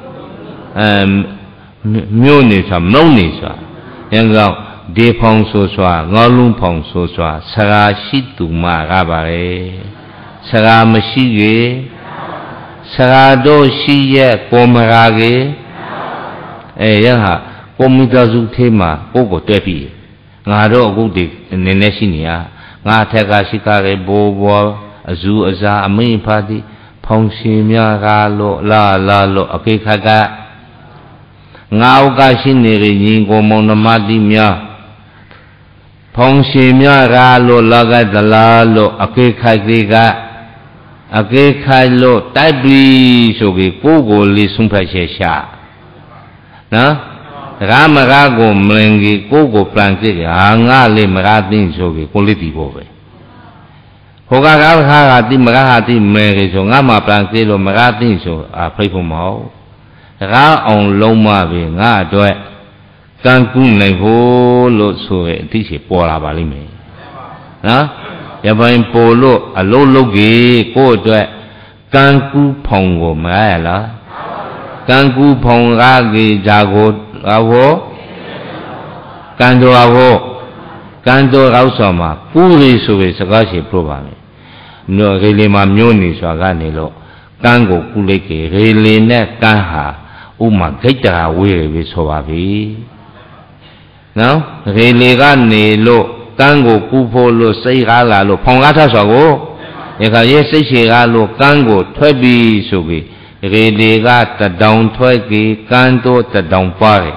မျိုးနေစွာမုံနေစွာရန်ကောင်ဒေဖောင်ဆိုစွာငေါလုံးဖောင်ဆိုစွာဆရာရှိသူမကပါလေဆရာမရှိကြီးဆရာတို့ရှိရဲ့ကိုမရာကြီးရဟာကွန်ပျူတာစုထဲမှာကိုကိုတွဲပြီးငါတို့အခုဒီနည်းနည်းရှိနေရငါထက်ကရှိကားရဲ့ဘိုးဘောအဇူအစာအမိဖာတိဖောင်ရှင်များကားလို့လာလို့အကိခကငါဥကရှိနေရညီကိုမောင်နှမတိများဖောင်ရှင်များကားလို့လာကတလားလို့အကိခကြီးကအကိခိုင်လို့တိုက်ပြီးဆိုပြီးကိုလေးဆုံးဖြတ်ချက်ရှာနော်ရာမရာကိုမလင်ကြီးကိုပြန်ကြည့်ဟာငါလေးမရာသိဆိုပြီးကိုလေးတီးဖို့ပဲဟိုကကားခါကတိမရာဟာတိမဲကြီးဆိုငါမှပြန်ကြည့်လို့မရာသိဆိုဖိတ်ဖို့မဟုတ်ရာအောင်လုံးမပဲငါအတွက်ကံကူးနိုင်ဖို့လို့ဆိုရအသိရှိပေါ်လာပါလိမ့်မယ်နော်ရပိုင်းပေါ်လို့အလုံးလုံးကြီးကိုယ့်အတွက်ကံကူးဖောင်ကိုမရလားကံကူးဖောင်ကားကြီးဇာကိုဘောကံတော်ဘောကံတော်အောက်ဆောင်မှာကူးရီဆိုပြီးစကားရှိပြပါမယ်မြို့ရေလီမှာမြို့နေစွာကနေလို့ကံကိုကူးလိုက်ကြီးရေလီနဲ့ကံဟာဥမာဂိတ်တာဝေးပြီဆိုပါပြီနော်ရေလီကနေလို့ကံကိုကူးဖို့လို့စိတ်ကားလာလို့ဖောင်ကားထဆိုကိုရခါရဲ့စိတ်ရှည်ကားလို့ကံကိုထွက်ပြီးဆိုပြီးရေလီကတတောင်ထွက်ကြီးကံတို့တတောင်ပါတယ်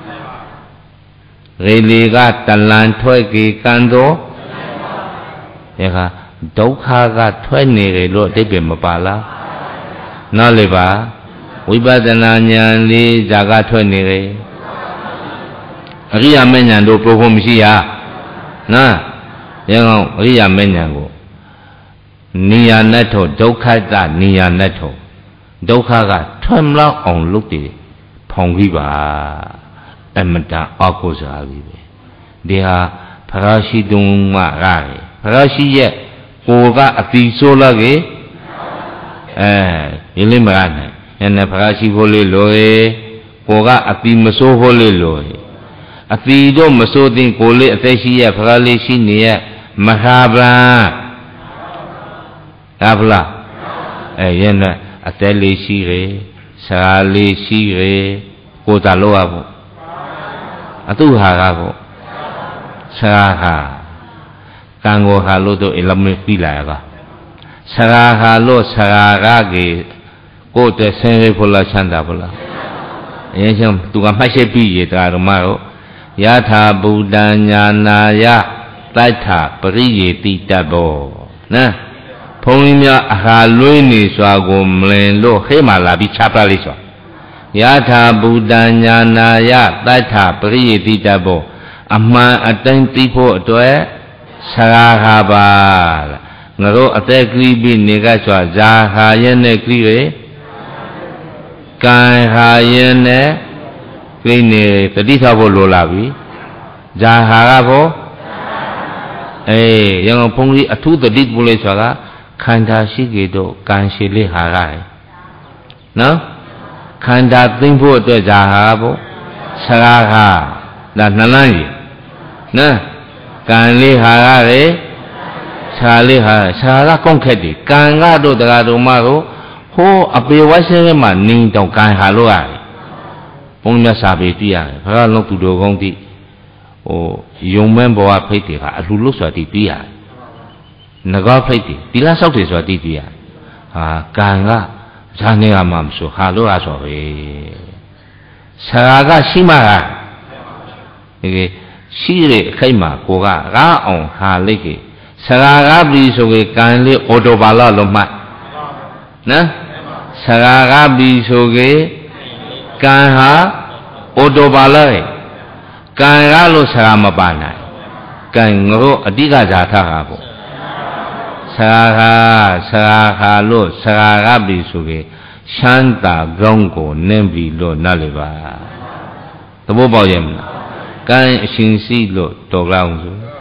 ရေလီကတလန်ထွက်ကြီးကံတို့ရခါဒုက္ခကထွက်နေတယ်လို့အတိတ်ပဲမပါလားနားလေပါဝိပဿနာဉာဏ်လေးဇာကထွက်နေတယ်အရိယာမဉ္ဇဉ်တို့ပရိုဖို့မရှိရနော်ရအောင်အရိယာမဉ္ဇဉ်ကိုနိယာနတ်ထောဒုက္ခတနိယာနတ်ထောဒုက္ခကထွက်မလောက်အောင်လုပ်တယ်ဖောင်ကြီးပါအမတန်အောက်ကိုစားပြီပဲဒီဟာဖရာရှိတုံးမရတယ်ဖရာရှိရဲ့ကိုကအတိဆိုးလာကြီးဒီလေးမရနိုင်ညနေဖရာရှိဖို့လေးလိုကိုကအတိမဆိုးဖို့လေးလိုအတိတော့မဆိုးတဲ့ကိုလေးအသက်ရှိရဲ့ဖရာလေးရှိနေရဲ့မဟာဗလာဟာဗလာရနေအသက်လေးရှိရယ်စာလေးရှိရယ်ကိုတာလို့ရဖို့အတုဟာကဖို့စာဟာကံကိုဟာလို့တော့အလမပြီးလာရပါစာဟာလို့စာကကြီးကိုတဲ့ဆင်းရဲဖို့လားချမ်းသာဖို့လားအရင်ဆုံးသူကမှတ်ချက်ပြီးရတာဓမ္မတို့ယထာဗုဒ္ဓညာနာယတိုက်ထပရိယေတိတတ်ဘောနော်ဘုန်းကြီးများအဟာလွေးနေစွာကိုမလင်လို့ဟဲ့မှလာပြီးချပလိုက်စွာယထာဗုဒ္ဓညာနာယတိုက်ထပရိယေတိတတ်ဘောအမှန်အတိုင်းသိဖို့အတွက်ဆရာဟာပါငါတို့အသက်ကြီးပြီးနေကစွာဇာဟာရဲ့နဲ့ကြီးရကံဟာရဲ့နဲ့ကိနေတတိထားဖို့လိုလာပြီဇာဟာကဖို့ရန်ကုန်ဘုန်းကြီးအထူးတတိပို့လိုက်ဆိုတာခန္ဓာရှိကြတော့ကံရှိလေးဟာရတယ်နော်ခန္ဓာသိမ့်ဖို့အတွက်ဇာဟာဖို့ဆရာဟာဒါနှလန်းကြီးနော်ကံလေးဟာရတယ်ဆရာလေးဟာဆရာကကောင်းခက်တယ်ကံကတော့တရားတော်မကိုဟိုအပေဝိုင်းဆဲမှာနင်းတောင်ကံဟာလို့ရတယ်ဘုန်းကြီးစာပေတွေ့ရတယ်ဘုရားလုံးသူတော်ကောင်းတိဟိုယုံမဲဘဝဖိတ်တယ်ကအလှလို့ဆိုတာတိတွေ့ရတယ်ငကောဖိတ်တယ်ဒီလားဆောက်တယ်ဆိုတာတိတွေ့ရတယ်ဟာကံကဇာနေရမှာမဆိုဟာလို့ရဆိုပဲဆရာကရှိမှကဒီရှိတဲ့အခိုက်မှာကိုကရာအောင်ဟာလိုက်ကြီးဆရာကပြီဆိုကြကံလေးအော်တိုပါလာလို့မှတ်နော်ဆရာကပြီဆိုကြကံဟာအော်တိုပါလာကံရလို့ဆရာမပါနိုင်ကံငါတို့အတိကဇာထဟာပေါ့ဆ Sagaha lo sagaha bisuge shanta gongo nembi lo naliba. Tabo bao yem na. Kan shinsi lo toglaung su.